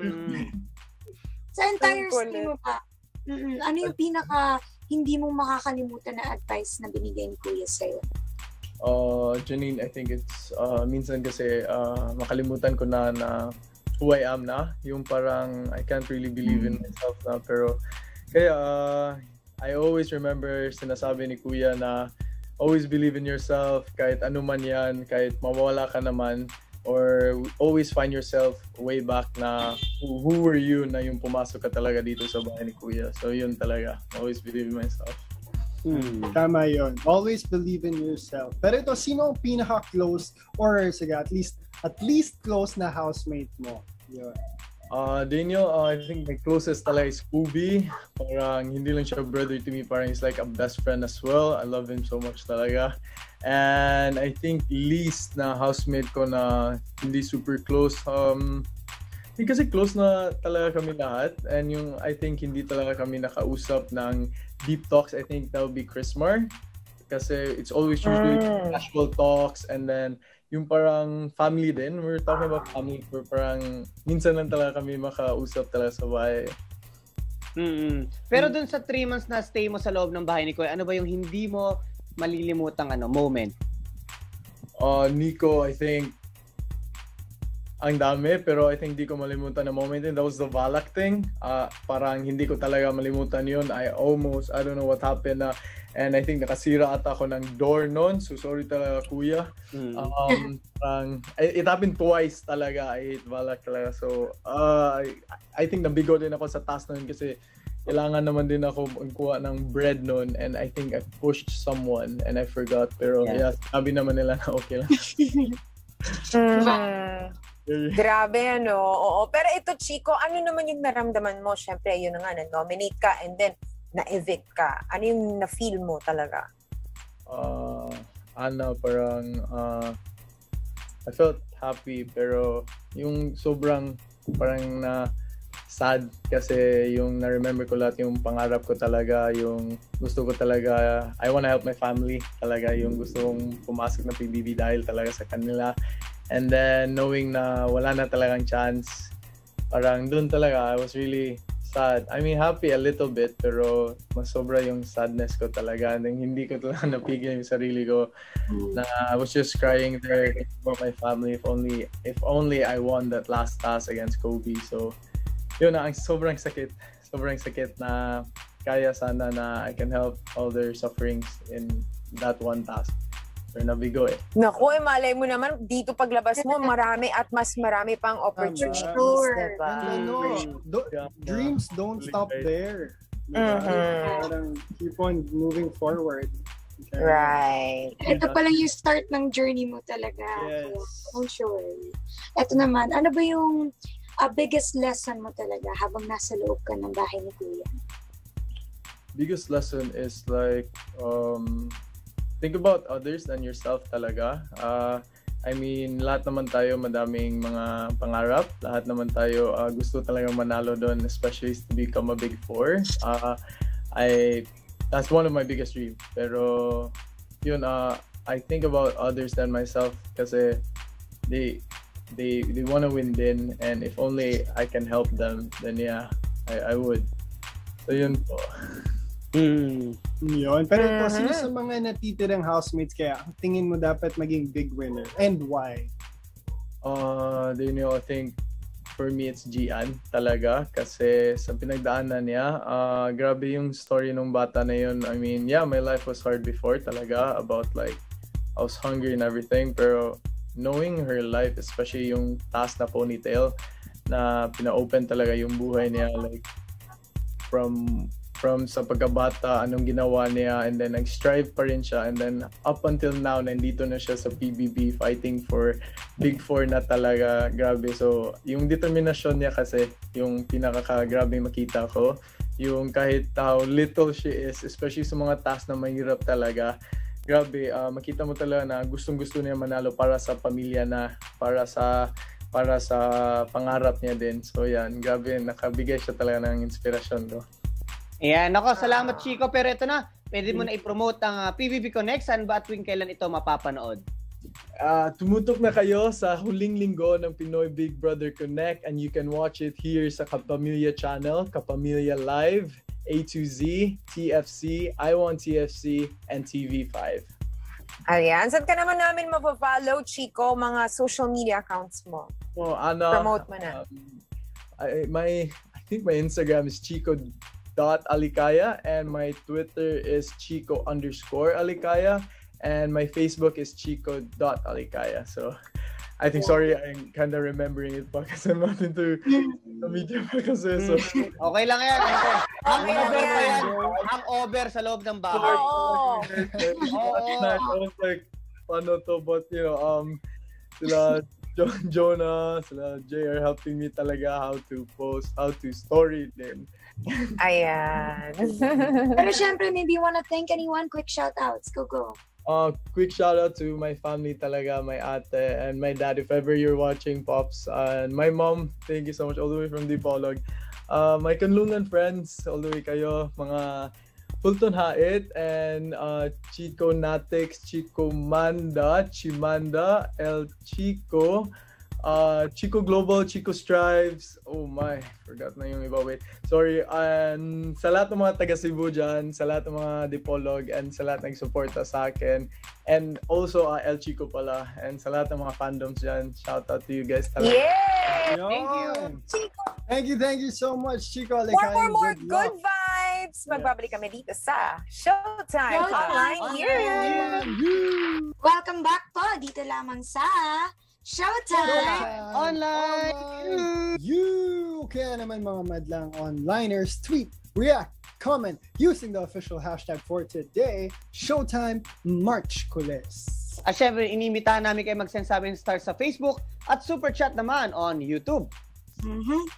Sa entire Ang kulit. stay mo pa, mm, ano yung pinaka hindi mo makakalimutan na advice na binigay ni Kuya sa'yo? Uh, Janine, I think it's uh, minsan kasi uh, makalimutan ko na na who I am na. Yung parang I can't really believe in myself na. Pero kaya uh, I always remember sinasabi ni Kuya na always believe in yourself kahit ano man yan, kahit mawala ka naman. Or always find yourself way back na who, who were you na yung pumasok ka talaga dito sa bahay ni Kuya. So yun talaga. Always believe in myself. Hmm, tama yun. Always believe in yourself. Pero ito, sino ang pinaka-close or sige, at least at least close na housemate mo? Yun. Uh, Daniel, uh, I think my closest talaga is Scooby. Parang hindi lang siya brother to me, parang he's like a best friend as well. I love him so much talaga. And I think least na housemate ko na hindi super close. Um, hindi kasi close na talaga kami lahat. And yung I think hindi talaga kami nakausap ng deep talks. I think that would be Chrismar. Kasi it's always usually Mm. casual talks and then yung parang family din. We're talking about family. We're parang minsan lang talaga kami makausap talaga sa bahay. Mm-hmm. Pero dun sa three months na stay mo sa loob ng bahay ni Kuya, ano ba yung hindi mo malilimutang ano, moment? Uh, Nico, I think ang dami, pero I think di ko malimutan na moment and that was the Valak thing. Uh, parang hindi ko talaga malimutan yun. I almost, I don't know what happened na, and I think nakasira ata ako ng door noon. So sorry talaga, Kuya. Mm. Um, parang, it happened twice talaga. I hate Valak talaga. So uh, I, I think nabigo din ako sa task noon kasi kailangan naman din ako magkuha ng bread noon and I think I pushed someone and I forgot. Pero yeah, yeah sabi naman nila na okay lang. Mm. Grabe, ano. Oo. Pero ito, Chico, ano naman yung naramdaman mo? Siyempre, yun na nga, na-nominate ka and then na-evict ka. Ano yung na-feel mo talaga? Uh, Ana, parang uh, I felt happy pero yung sobrang parang na sad kasi yung na-remember ko lahat yung pangarap ko talaga, yung gusto ko talaga, I wanna help my family talaga, yung gusto kong pumasok na P B B dahil talaga sa kanila. And then knowing na wala na talagang chance, parang dun talaga, I was really sad. I mean, happy a little bit, pero mas sobra yung sadness ko talaga. And hindi ko talaga napigil yung sarili ko. Na I was just crying there for my family. If only, if only I won that last task against Kobe. So, yun na, ang sobrang sakit. Sobrang sakit na kaya sana na I can help all their sufferings in that one task. Pero nabigo eh. Naku, eh, malay mo naman, dito paglabas mo, marami at mas marami pang opportunities, Sure. diba? Ano, do- dreams don't stop there. Mhm. Parang keep on moving forward. Right. Ito pa lang yung start ng journey mo talaga. Yes. Oh, sure. Ito naman, ano ba yung uh, biggest lesson mo talaga habang nasa loob ka ng bahay ni Kuya? Biggest lesson is like, um, think about others than yourself talaga. Uh, I mean, lahat naman tayo madaming mga pangarap. Lahat naman tayo uh, gusto talaga manalo doon, especially to become a big four. Uh, I that's one of my biggest dreams. Pero yun, uh, I think about others than myself kasi they they they want to win din, and if only I can help them, then yeah, I I would. So yun po. Mm. Yun. Pero ito, Mhm. sino sa mga natitirang housemates kaya ang tingin mo dapat maging big winner? And why? Uh, do you know, I think for me it's Gian talaga kasi sa pinagdaanan niya, uh, grabe yung story ng bata na yun. I mean, yeah, my life was hard before talaga about like I was hungry and everything, pero knowing her life, especially yung taas na ponytail na pina-open talaga yung buhay niya, like from from sa pagkabata, anong ginawa niya, and then nag-strive pa rin siya, and then up until now, nandito na siya sa P B B fighting for Big Four na talaga, grabe. So, yung determinasyon niya kasi, yung pinaka-grabe makita ko, yung kahit how little she is, especially sa mga task na mahirap talaga, grabe, uh, makita mo talaga na gustong-gusto niya manalo para sa pamilya na, para sa para sa pangarap niya din. So, yan, grabe, nakabigay siya talaga ng inspirasyon do. Ayan, ako, salamat Chico. Pero ito na, pwede mo na i-promote ang uh, P B B Connect. Saan ba at tuwing kailan ito mapapanood? Uh, tumutok na kayo sa huling linggo ng Pinoy Big Brother Connect, and you can watch it here sa Kapamilya Channel, Kapamilya Live, A to Z, T F C, I Want T F C, and T V five. Ayan. Saan ka naman namin mapafollow, Chico, mga social media accounts mo? Oh, ano, Promote mo na. Um, I, my, I think my Instagram is Chico dot Alicaya, and my Twitter is Chico underscore Alicaya, and my Facebook is Chico dot Alicaya. So I think, sorry, I'm kind of remembering it pa kasi I'm not into the media pa kasi. So. Okay lang yan. Okay lang yan. Ang over sa loob ng bahay. Oo. I was like, ano to, but you know, um, sila John Jonah, sila Jay are helping me talaga how to post, how to story din. Ayan. Pero syempre, maybe you wanna thank anyone? Quick shout-outs. Go, go. Uh, quick shout out to my family talaga, my ate and my dad, if ever you're watching, Pops. Uh, and my mom, thank you so much, all the way from Dipolog. Uh, my Kanlungan friends, all the way kayo, mga Fulton Hait, and uh, Chico Natix, Chico Manda, Chimanda, El Chico, uh, Chico Global, Chico Strives, oh my, forgot na yung iba, wait, sorry, and sa lahat ng mga taga Cebu dyan, sa lahat ng mga Dipolog, and sa lahat nag-suporta sa akin, and also uh, El Chico pala, and sa lahat ng mga fandoms dyan, shout out to you guys talaga. Yeah! Yo. Thank you, Chico! Thank you, thank you so much, Chico. More, more, more good, good vibes! Magbabalik kami dito sa Showtime Online here! Welcome back po dito lamang sa Showtime Online! You! Kaya naman mga madlang onliners, tweet, react, comment using the official hashtag for today, Showtime March Kulis. At syempre, inimitahan namin kayo mag-send sa amin stars sa Facebook at super chat naman on YouTube. Mm-hmm.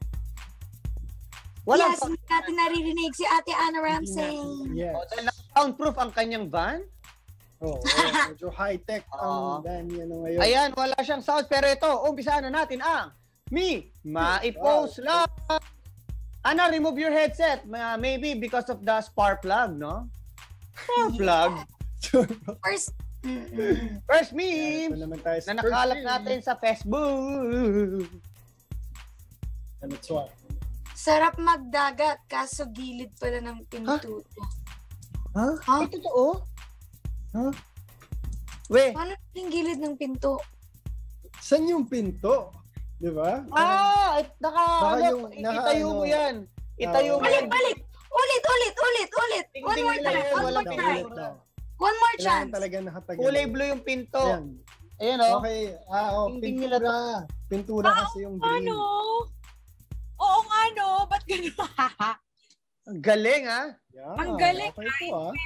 Walang yes, hindi natin naririnig si Ate Anna Ramsey. Yes. Oh, dahil soundproof ang kanyang van. Oo, oh, medyo high-tech ang van niya no ngayon. Ayan, wala siyang sound. Pero ito, umpisahan na natin ang Me, Ma-i-post lang. Ana, remove your headset. Maybe because of the spark plug, no? Spark plug. First, First meme na nakalap natin sa Facebook. And it's what? Sarap magdagat, kaso gilid pala ng pinto. Huh? Huh? Ito totoo? Huh? We. Paano yung gilid ng pinto? Saan yung pinto? Di ba? Ah! Naka, Baka look, yung- naka- itayo mo ano, yan. Itayo mo Balik, yan. balik! Ulit, ulit, ulit, ulit! One Tingnan more nila time, yan, one walang more Ulit try. lang. One more Kailangan chance. talaga nakatagal. Kulay blue yung pinto. Ayan. Ayan o. Okay. Ah, oh, Tingting nila pintura. Pintura kasi yung green. Ano? Oo nga no, ba't gano'n? Ang galing, ha? Yeah, Ang galing. Okay po, ah.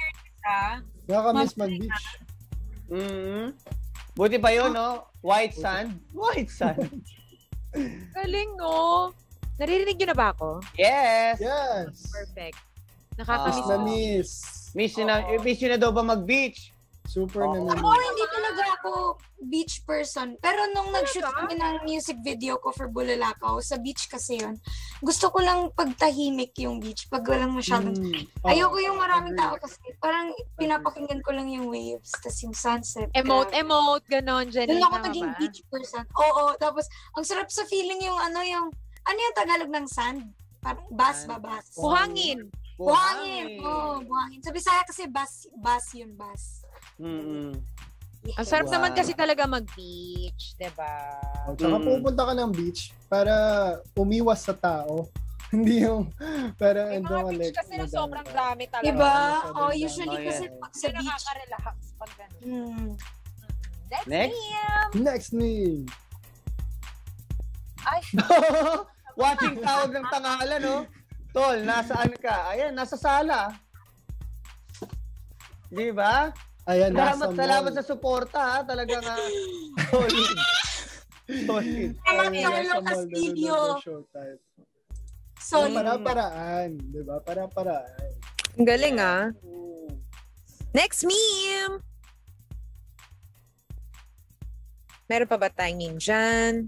Nakakamiss mag-beach. Mm-hmm. Buti pa yun, no? White sand. White sand. Galing, no? Naririnig nyo na ba ako? Yes. Yes. Perfect. Nakakamiss Nakakamiss. na miss. Miss yun na, miss yun na daw ba mag-beach? Super na Ako, hindi talaga ako beach person. Pero nung nag-shoot kami ng music video ko for Bulalakaw, sa beach kasi yun, gusto ko lang pagtahimik yung beach, pag walang masyadong... Mm. Ayoko yung maraming tao kasi parang pinapakinggan ko lang yung waves, tas yung sunset. Emote, grabe. emote, ganon, Jenny. Doon ako tama naging ba? beach person. Oo, tapos ang sarap sa feeling yung ano yung, ano yung Tagalog ng sand? Parang bas ba, bas? Buhangin. Buhangin. Oo, buhangin. Sa Bisaya kasi bas, bas yun, bas. Mm-hmm. Ang sarap Wow. naman kasi talaga mag-beach, diba? Oh, tsaka Mm. pupunta ka ng beach para umiwas sa tao. Hindi yung para May ando mga beach like, kasi na madami sobrang ka. dami talaga. Diba? sobrang Oh, dami. usually Oh, kasi yeah. pag sa beach. Nakaka-relax pag ganun. Hmm. Next, Next? Liam. Next name. Ay, Watching tawag ng tanghalan, no? Tol, nasaan ka? Ayan, nasa sala. Di ba? Ayan, Salamat, nasa salamat mall. sa suporta, ha? Talagang uh, solid. Solid. Salamat, Ayan, Carlo nasa mall, Castillo. nanonood ng Showtime. Solid. Para-paraan, di ba? Para-paraan. ang galing ah. Next meme. Meron pa ba tayong meme dyan?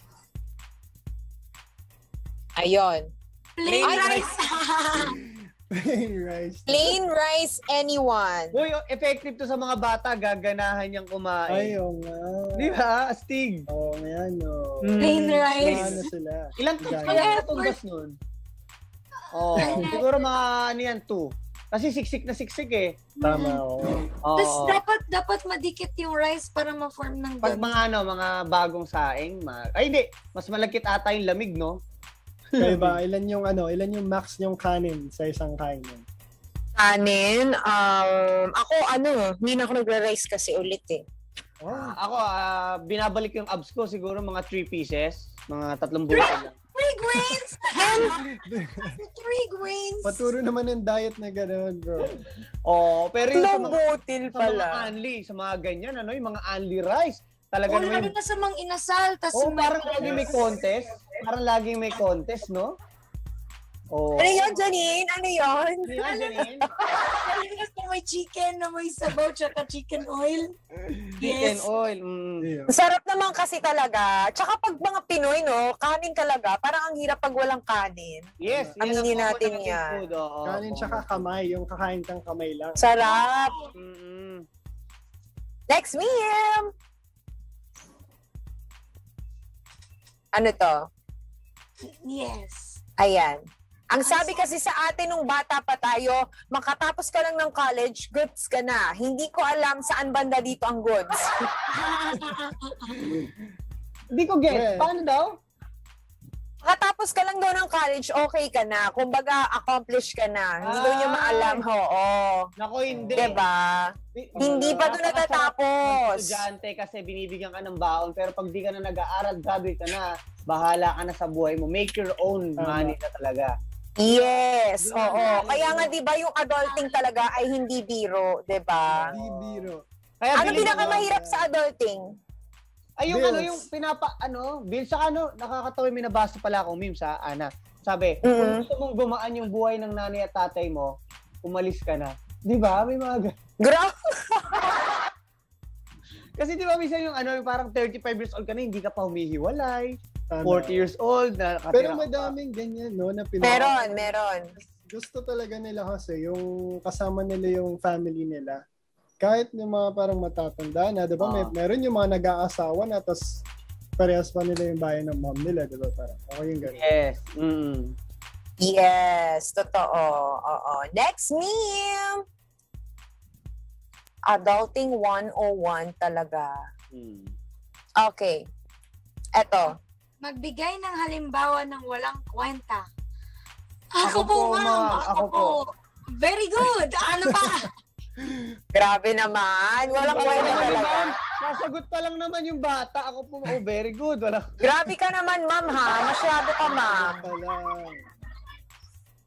Ayun. Plain Ay, rice. Plain rice. Plain rice anyone. Uy, effective to sa mga bata, gaganahan niyang kumain. Ayaw nga. Di ba? Astig. Oo, oh, ngayon, no. Plain rice. Ano sila? Ilang tubs Gaya. pa kaya tumbas nun? Oo. Siguro mga ano yan, two. Kasi siksik na siksik eh. Tama, oo. Tapos Oo. dapat, dapat madikit yung rice para ma-form ng Pag ganun. mga ano, mga bagong saing, ma- ay hindi, mas malagkit ata yung lamig, no? Kaya ba, ilan yung ano, ilan yung max yung kanin sa isang kainin? Kanin, um, ako ano, hindi na ako nagre-rice kasi ulit eh. Ah, ako, ah, binabalik yung abs ko, siguro mga three pieces, mga tatlong buwan lang. Three grains! Three grains! Paturo naman ng diet na gano'n, bro. Oo, pero yung sa Tatlong mga, butil sa mga pala. unli, sa mga ganyan, ano, yung mga unli rice, talaga O, naman lalo na sa mga inasal. Tas oh, may- parang lagi may contest. Parang laging may contest, no? Oh. Ano yun, Janine? Ano yun? Ano yan, Janine? Lalo na sa may chicken na may sabaw tsaka chicken oil. Chicken Yes. oil. Mm. Ang sarap naman kasi talaga. Tsaka pag mga Pinoy, no, kanin talaga. Parang ang hirap pag walang kanin. Yes. yan Aminin ang natin common yan. food, oo. Kanin tsaka kamay, yung kakain kang kamay lang. Sarap. Mm-mm. Next meme. Ano to? Yes. Ayan. Ang sabi kasi sa atin nung bata pa tayo, makatapos ka lang ng college, goods ka na. Hindi ko alam saan banda dito ang goods. Hindi ko get. Yeah. Paano daw? Makatapos ka lang daw ng college, okay ka na. Kumbaga, accomplish ka na. Hindi daw niya maalam, oo. Nako, hindi. Diba? Hindi pa doon natatapos. Estudyante kasi binibigyan ka ng baon, pero pag di ka na nag-aaral, grabe ka na. Bahala ka na sa buhay mo. Make your own money na talaga. Yes, oo. Kaya nga 'di ba yung adulting talaga ay hindi biro, 'di ba? Hindi biro. Kaya Ano bilhin pinakamahirap mo- sa adulting? Ay, yung Bills. ano, yung pinapa, ano, bill sa ano, nakakatawa, may nabasa pala akong meme sa Ana. Sabi, Mhm. kung gusto mong gumaan yung buhay ng nanay at tatay mo, umalis ka na. Di ba? May mga gan- Grabe. Kasi di ba, minsan yung ano, yung parang thirty-five years old ka na, hindi ka pa humihiwalay. Tama. forty years old, na Pero nakatira ka pa. madaming ganyan, no? Na pinaka- Meron, meron. Gusto talaga nila kasi yung kasama nila yung family nila. Kahit yung mga parang matatanda na, di ba? May, Ah. meron yung mga nag-aasawa na, tas parehas pa nila yung bayan ng mom nila, di ba? Parang ako yung ganun. Yes. Mm. Yes, totoo. Oo. Next meme. Adulting one oh one talaga. Mm. Okay. Eto. Magbigay ng halimbawa ng walang kwenta. Ako Ako, po, po, ma'am. ma'am. Ako, Ako po. Very good. Ano pa? Grabe naman. Walang kwenta talaga. Nasagot pa lang naman yung bata. Ako po, oh, very good. Wala. Grabe ka naman, ma'am, ha? Masyado ka, ma'am. Palang.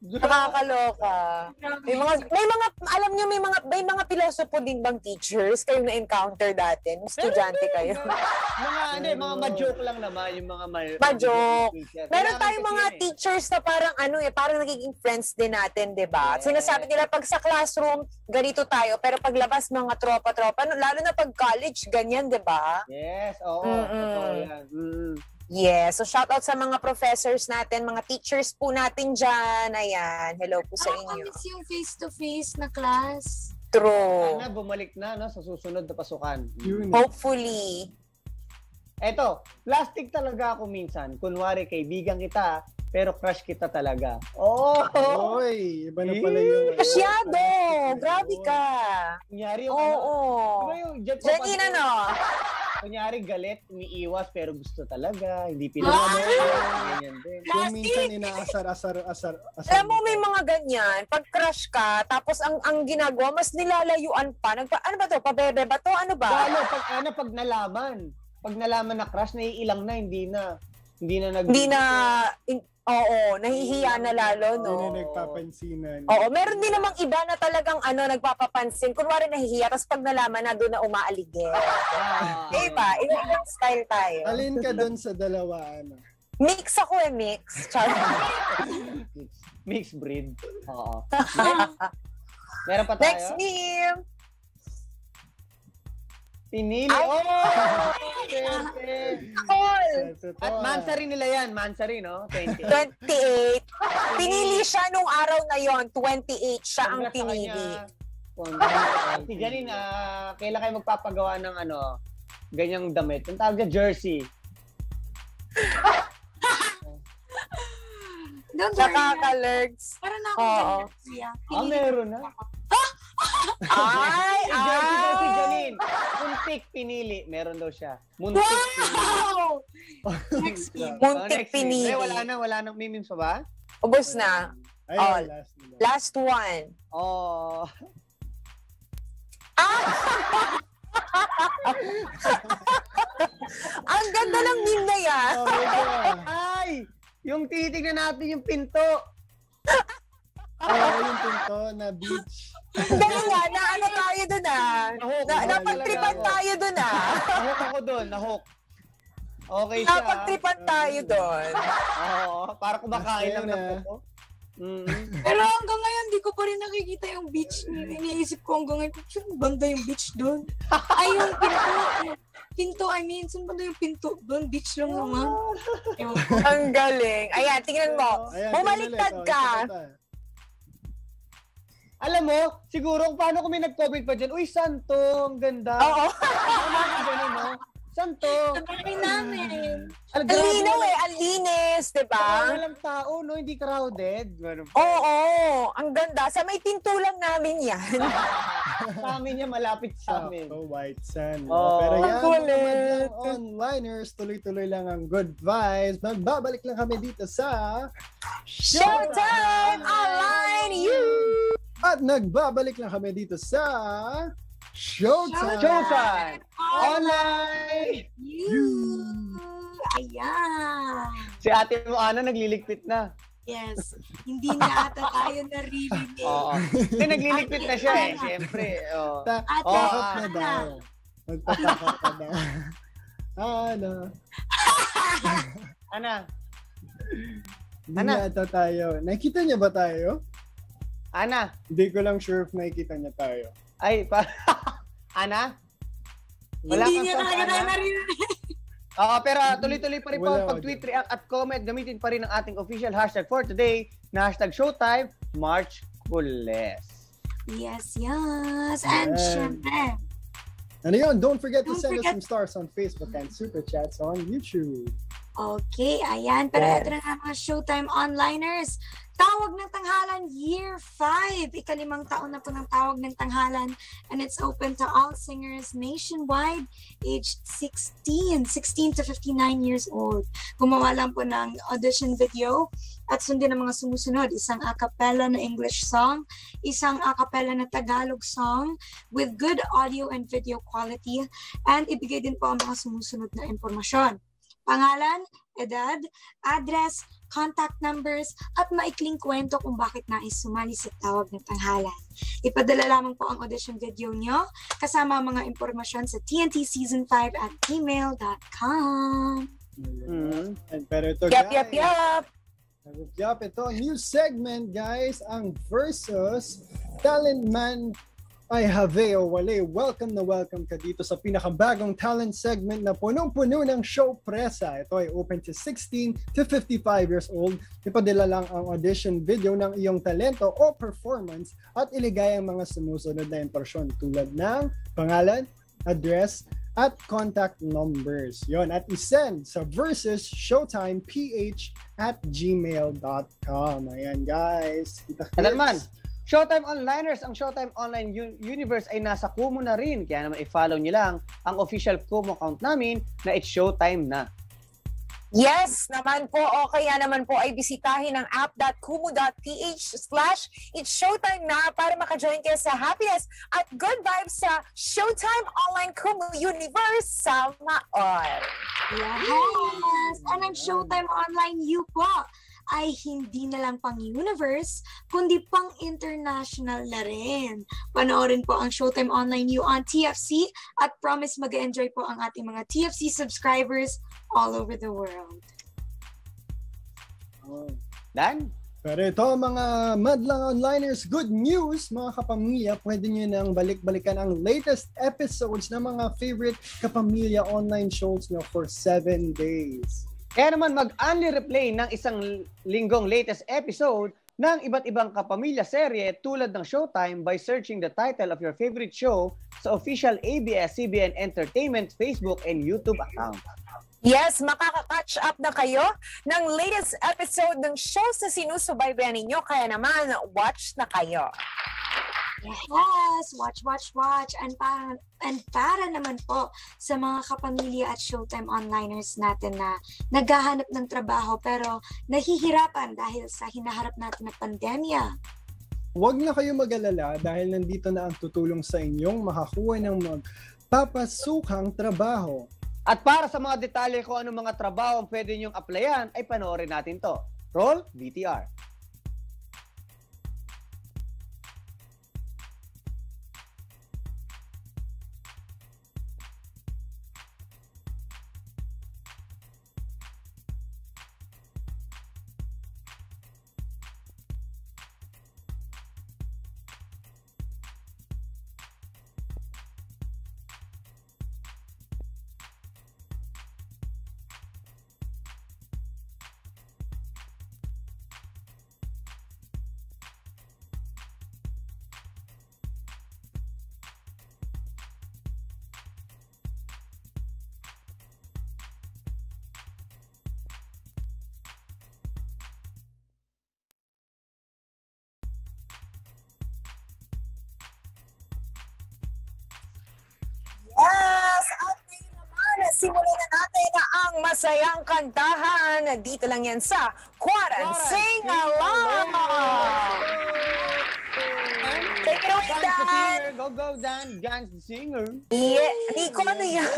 Nakakaloka. May mga, may mga, alam niyo, may mga, may mga pilosopo din bang teachers kayong na-encounter dati? Estudyante kayo. Mga, hindi, mga ma-joke lang naman, yung mga ma- Ma-joke. Meron Kailangan tayong kasi mga yun eh. teachers na parang ano eh, parang nagiging friends din natin, di ba? Yes. Sinasabi nila, pag sa classroom, ganito tayo, pero paglabas mga tropa-tropa, no, lalo na pag college, ganyan, di ba? Yes, oo. Mm-mm. Totoo yan. Mm. Yes. So, shout out sa mga professors natin, mga teachers po natin dyan. Ayan. Hello po sa inyo. Nakakamiss yung face-to-face na class. True. Sana bumalik na no, sa susunod na pasukan. Hopefully. Eto, plastic talaga ako minsan. Kunwari, kaibigan kita, pero crush kita talaga. Oh! Oy, iba na pala yung... Masyado! Grabe ka! Kunyari yung Oo. ano, diba yung jet Janine, ano? Kunyari, galit, umiiwas, pero gusto talaga. Hindi pinamano. Ganyan din. Yung minsan inaasar-asar, asar, asar. Alam mo, may mga ganyan. Pag crush ka, tapos ang ang ginagawa, mas nilalayuan pa. Nagpa, ano ba to? Pabebe ba to? Ano ba? Lalo, pag, ano, pag nalaman. Pag nalaman na crush, naiilang na, hindi na. Hindi na nag- Hindi na... In, oo, nahihiya na lalo, no? Hindi na nagpapansinan. Oo, meron din namang iba na talagang ano, nagpapapansin. Kunwari nahihiya, tapos pag nalaman na, doon na umaaligid. Ah. Diba? Ilang style tayo. Alin ka doon sa dalawa, ano? Mix ako eh, mix. Char. Mixed breed. Oo. Meron pa tayo? Next meme. Pinili. Ay! Oh! Perfect. Call! At Mansari nila yan. Mansari, no? twenty-eight. twenty-eight. Pinili siya nung araw na yon, twenty-eight siya ang Congrats sa pinili. kanya. Congrats. Si Janine, ah, kailan kayo magpapagawa ng ano, ganyang damit? Ang tawag niya, jersey. Don't worry. Nakaka-lurks. Para na ako Oo. dyan. Ah, meron na. Ay, Si jersey daw si ay! Janine. Muntik pinili. Meron daw siya. Muntik pinili. Wow! Next Oh, game. Muntik next meme. pinili. Eh, wala na, wala nang memes pa ba? Ubus na. Ay, Oh, last nila. last one. Oh. Ang ganda ng meme na yan. Oh my God. Ay! Yung titignan natin yung pinto. Oo, yung pinto na beach. Dali nga, na ano tayo dun ah. Nahok, Na, nahok napagtripan talaga ako. tayo dun ah. Nahok ako doon, nahok. Okay siya. Napagtripan tayo dun. Oo, para kumakain lang Basta ng yun, puto. Mm. Pero hanggang ngayon, di ko pa rin nakikita yung beach. Iniisip ko hanggang ngayon, saan banda yung beach doon? Ay, yung pinto. Pinto, I mean, saan banda yung pinto doon? Beach lang naman. Ewan ko. Ang galing. Ayan, tingnan mo. Ayan, Bumaliktad tingnan ulit. ka. Oh, ito, ito. Alam mo, siguro kung paano kung may nag-comment pa dyan, uy, santo, ang ganda. Oo. Ano ka ganun, no? Santo. Sabi namin. Al- Ang grabe, linaw walang- eh, ang linis, di ba? Walang tao, no? Hindi crowded. Ganun. Oo, ang ganda. Sa may pinto lang namin yan. Sa amin yan, malapit sa amin. Sakto, white sand. Oh, Pero yan, ang kulit. mga madlang onliners, tuloy-tuloy lang ang good vibes. Magbabalik lang kami dito sa Showtime Online You! At nagbabalik lang kami dito sa Showtime! Showtime! Online! You! Ayan. Si ate mo, Ana, nagliligpit na. Yes. Hindi na ata tayo naririnig. Oo. Hindi, nagliligpit na siya eh. Siyempre. Oh. Ta- Ate Oo, takot ah. na daw. Magpatakot na daw. Ano? Ana, Hindi Ano? na ata tayo. Nakikita niya ba tayo? Ana. Hindi ko lang sure if nakikita niya tayo. Ay, pa... Ana? Wala Hindi kang niya sound, talaga tayo Ana? naririnig. Oo, pero tuloy-tuloy pa rin po Wala, ang pag-tweet, react at comment. Gamitin pa rin ang ating official hashtag for today na hashtag Showtime March Kules. Yes, yes. And Ayan. syempre, Ano yun? Don't forget to Don't send forget- us some stars on Facebook and Super Chats on YouTube. okay, ayan. Pero Yes. ito na nga mga Showtime Onliners. Tawag ng Tanghalan Year five. Ikalimang taon na po ng Tawag ng Tanghalan. And it's open to all singers nationwide aged sixteen. sixteen to fifty-nine years old. Gumawa lang po ng audition video at sundin ang mga sumusunod. Isang a cappella na English song, isang a cappella na Tagalog song with good audio and video quality, and ibigay din po ang mga sumusunod na impormasyon. Pangalan, edad, address, contact numbers, at maikling kwento kung bakit nais sumali sa tawag ng tanghalan. Ipadala lamang po ang audition video nyo kasama ang mga impormasyon sa T N T Season five at gmail dot com. Mm-hmm. And pero ito, Yup, guys. yup, yup. Yup, yup. Ito, new segment, guys. Ang Versus Talent Man ay Haveo Wale. Welcome na welcome ka dito sa pinakabagong talent segment na punong-puno ng show presa. Ito ay open to sixteen to fifty-five years old. Ipadala lang ang audition video ng iyong talento o performance at iligay ang mga sumusunod na impormasyon tulad ng pangalan, address, at contact numbers. Yon, at isend sa versus showtimeph at gmail dot com. Ayan, guys. Kita Talentman, Showtime Onliners, ang Showtime Online U- Universe ay nasa Kumu na rin. Kaya naman i-follow nyo lang ang official Kumu account namin na It's Showtime na. Yes naman po, o kaya naman po ay bisitahin ang app.kumu.ph slash It's Showtime na para maka-join kayo sa happiness at good vibes sa Showtime Online Kumu Universe. Sama all! Yes! And ang Showtime Online U po ay hindi na lang pang universe, kundi pang international na rin. Panoorin po ang Showtime Online U on T F C at promise mag-enjoy po ang ating mga T F C subscribers all over the world. Oh. Dan? Pero ito, mga madlang onliners, good news, mga kapamilya, pwede nyo nang balik-balikan ang latest episodes ng mga favorite kapamilya online shows nyo for seven days. Kaya naman mag-only replay ng isang linggong latest episode ng iba't ibang kapamilya serye tulad ng Showtime by searching the title of your favorite show sa official A B S C B N Entertainment Facebook and YouTube account. Yes, makaka-catch up na kayo ng latest episode ng shows na sinusubaybayan ninyo. Kaya naman, watch na kayo. Yes, watch, watch, watch. And para, and para naman po sa mga kapamilya at Showtime onliners natin na naghahanap ng trabaho pero nahihirapan dahil sa hinaharap natin na pandemya. Huwag na kayo mag-alala dahil nandito na ang tutulong sa inyong makakuha ng magpapasukang trabaho. At para sa mga detalye kung anong mga trabaho ang pwede nyong applyan, ay panoorin natin to. Roll V T R. Yes! At ngayon naman, simulan na natin ang masayang kantahan. Dito lang yan sa Quaran Sing Along! Take it away, Dan! Go, go, Dan! Dan's the singer! Yeah, Nico, ano yan?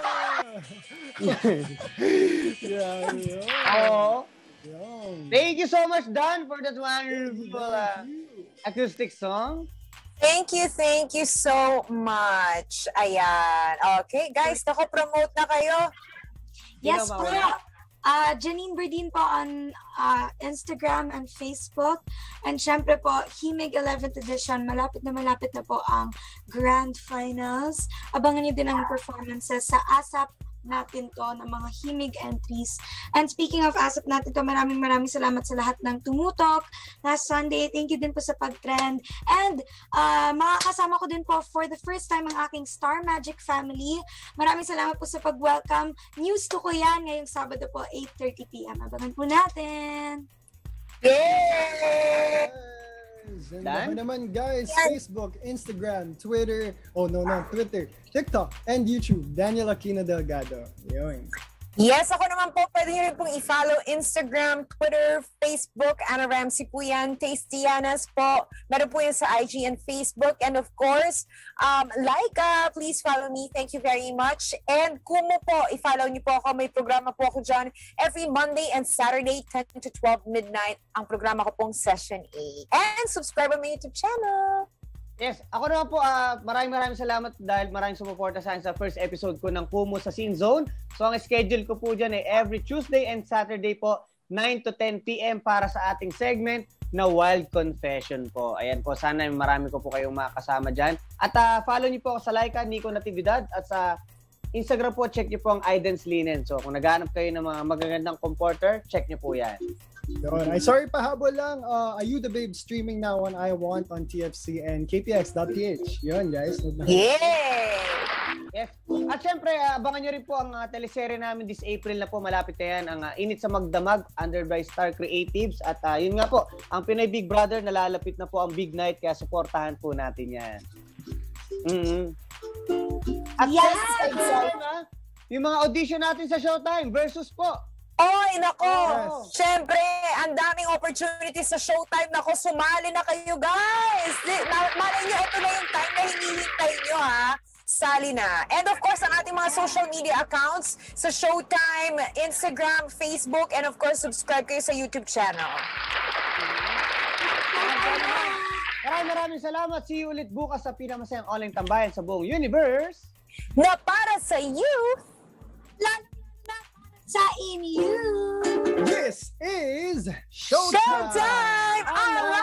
Yeah, yeah. Oh. Yeah. Thank you so much, Dan, for that wonderful uh, acoustic song. Thank you, thank you so much. Ayan. Okay, guys, nako-promote na kayo. Yes po. Uh, Janine Berdin po on uh, Instagram and Facebook. And syempre po, Himig eleventh edition, malapit na malapit na po ang Grand Finals. Abangan niyo din ang performances sa ASAP natin to ng mga Himig entries. And speaking of ASAP natin to, maraming maraming salamat sa lahat ng tumutok last Sunday. Thank you din po sa pag-trend. And uh, makakasama ko din po for the first time ang aking Star Magic family. Maraming salamat po sa pag-welcome. News to ko yan ngayong Sabado po, eight thirty p m Abangan po natin. Yay! And ako naman, guys, Facebook, Instagram, Twitter, oh no, no, Twitter, TikTok, and YouTube, Daniel Aquino Delgado. Yun. Yes, ako naman po, pwede nyo rin pong i-follow Instagram, Twitter, Facebook, Anna Ramsey po yan, Tastianas po. Meron po yan sa I G and Facebook. And of course, um, Laika, please follow me. Thank you very much. And Kumu po, i-follow nyo po ako. May programa po ako dyan every Monday and Saturday, ten to twelve midnight. Ang programa ko pong Session A. And subscribe on my YouTube channel. Yes, ako naman po, uh, maraming maraming salamat dahil maraming sumuporta sa akin sa first episode ko ng Kumu sa Scene Zone. So ang schedule ko po dyan ay every Tuesday and Saturday po, nine to ten p m para sa ating segment na Wild Confession po. Ayan po, sana marami ko po kayong makasama dyan. At uh, follow niyo po ako sa Laika, Nico Natividad, at sa Instagram po, check niyo po ang Idens Linen. So kung naghahanap kayo ng mga magagandang comporter, check niyo po yan. Yun. Ay, sorry, pahabol lang. Uh, Are You The Babe streaming now on I Want on T F C and K P X dot P H. Yun, guys. Yeah! Yes. At syempre, uh, abangan nyo rin po ang uh, teleserye namin this April na po. Malapit na yan. Ang uh, Init sa Magdamag, under by Star Creatives. At uh, yun nga po, ang Pinoy Big Brother, nalalapit na po ang big night. Kaya supportahan po natin yan. Mm-hmm. At yes! Syempre, na, yung mga audition natin sa Showtime versus po. Oy, nako! Yes. Siyempre, ang daming opportunities sa Showtime. Nako, sumali na kayo, guys! Malay nyo, ito na yung time na hinihintay nyo, ha? Sali na. And of course, ang ating mga social media accounts sa Showtime, Instagram, Facebook, and of course, subscribe kayo sa YouTube channel. Maraming maraming salamat. See you ulit bukas sa pinakamasayang online tambayan sa buong universe. Na para sa youth, lalo na sa inyo. This is Showtime! Showtime!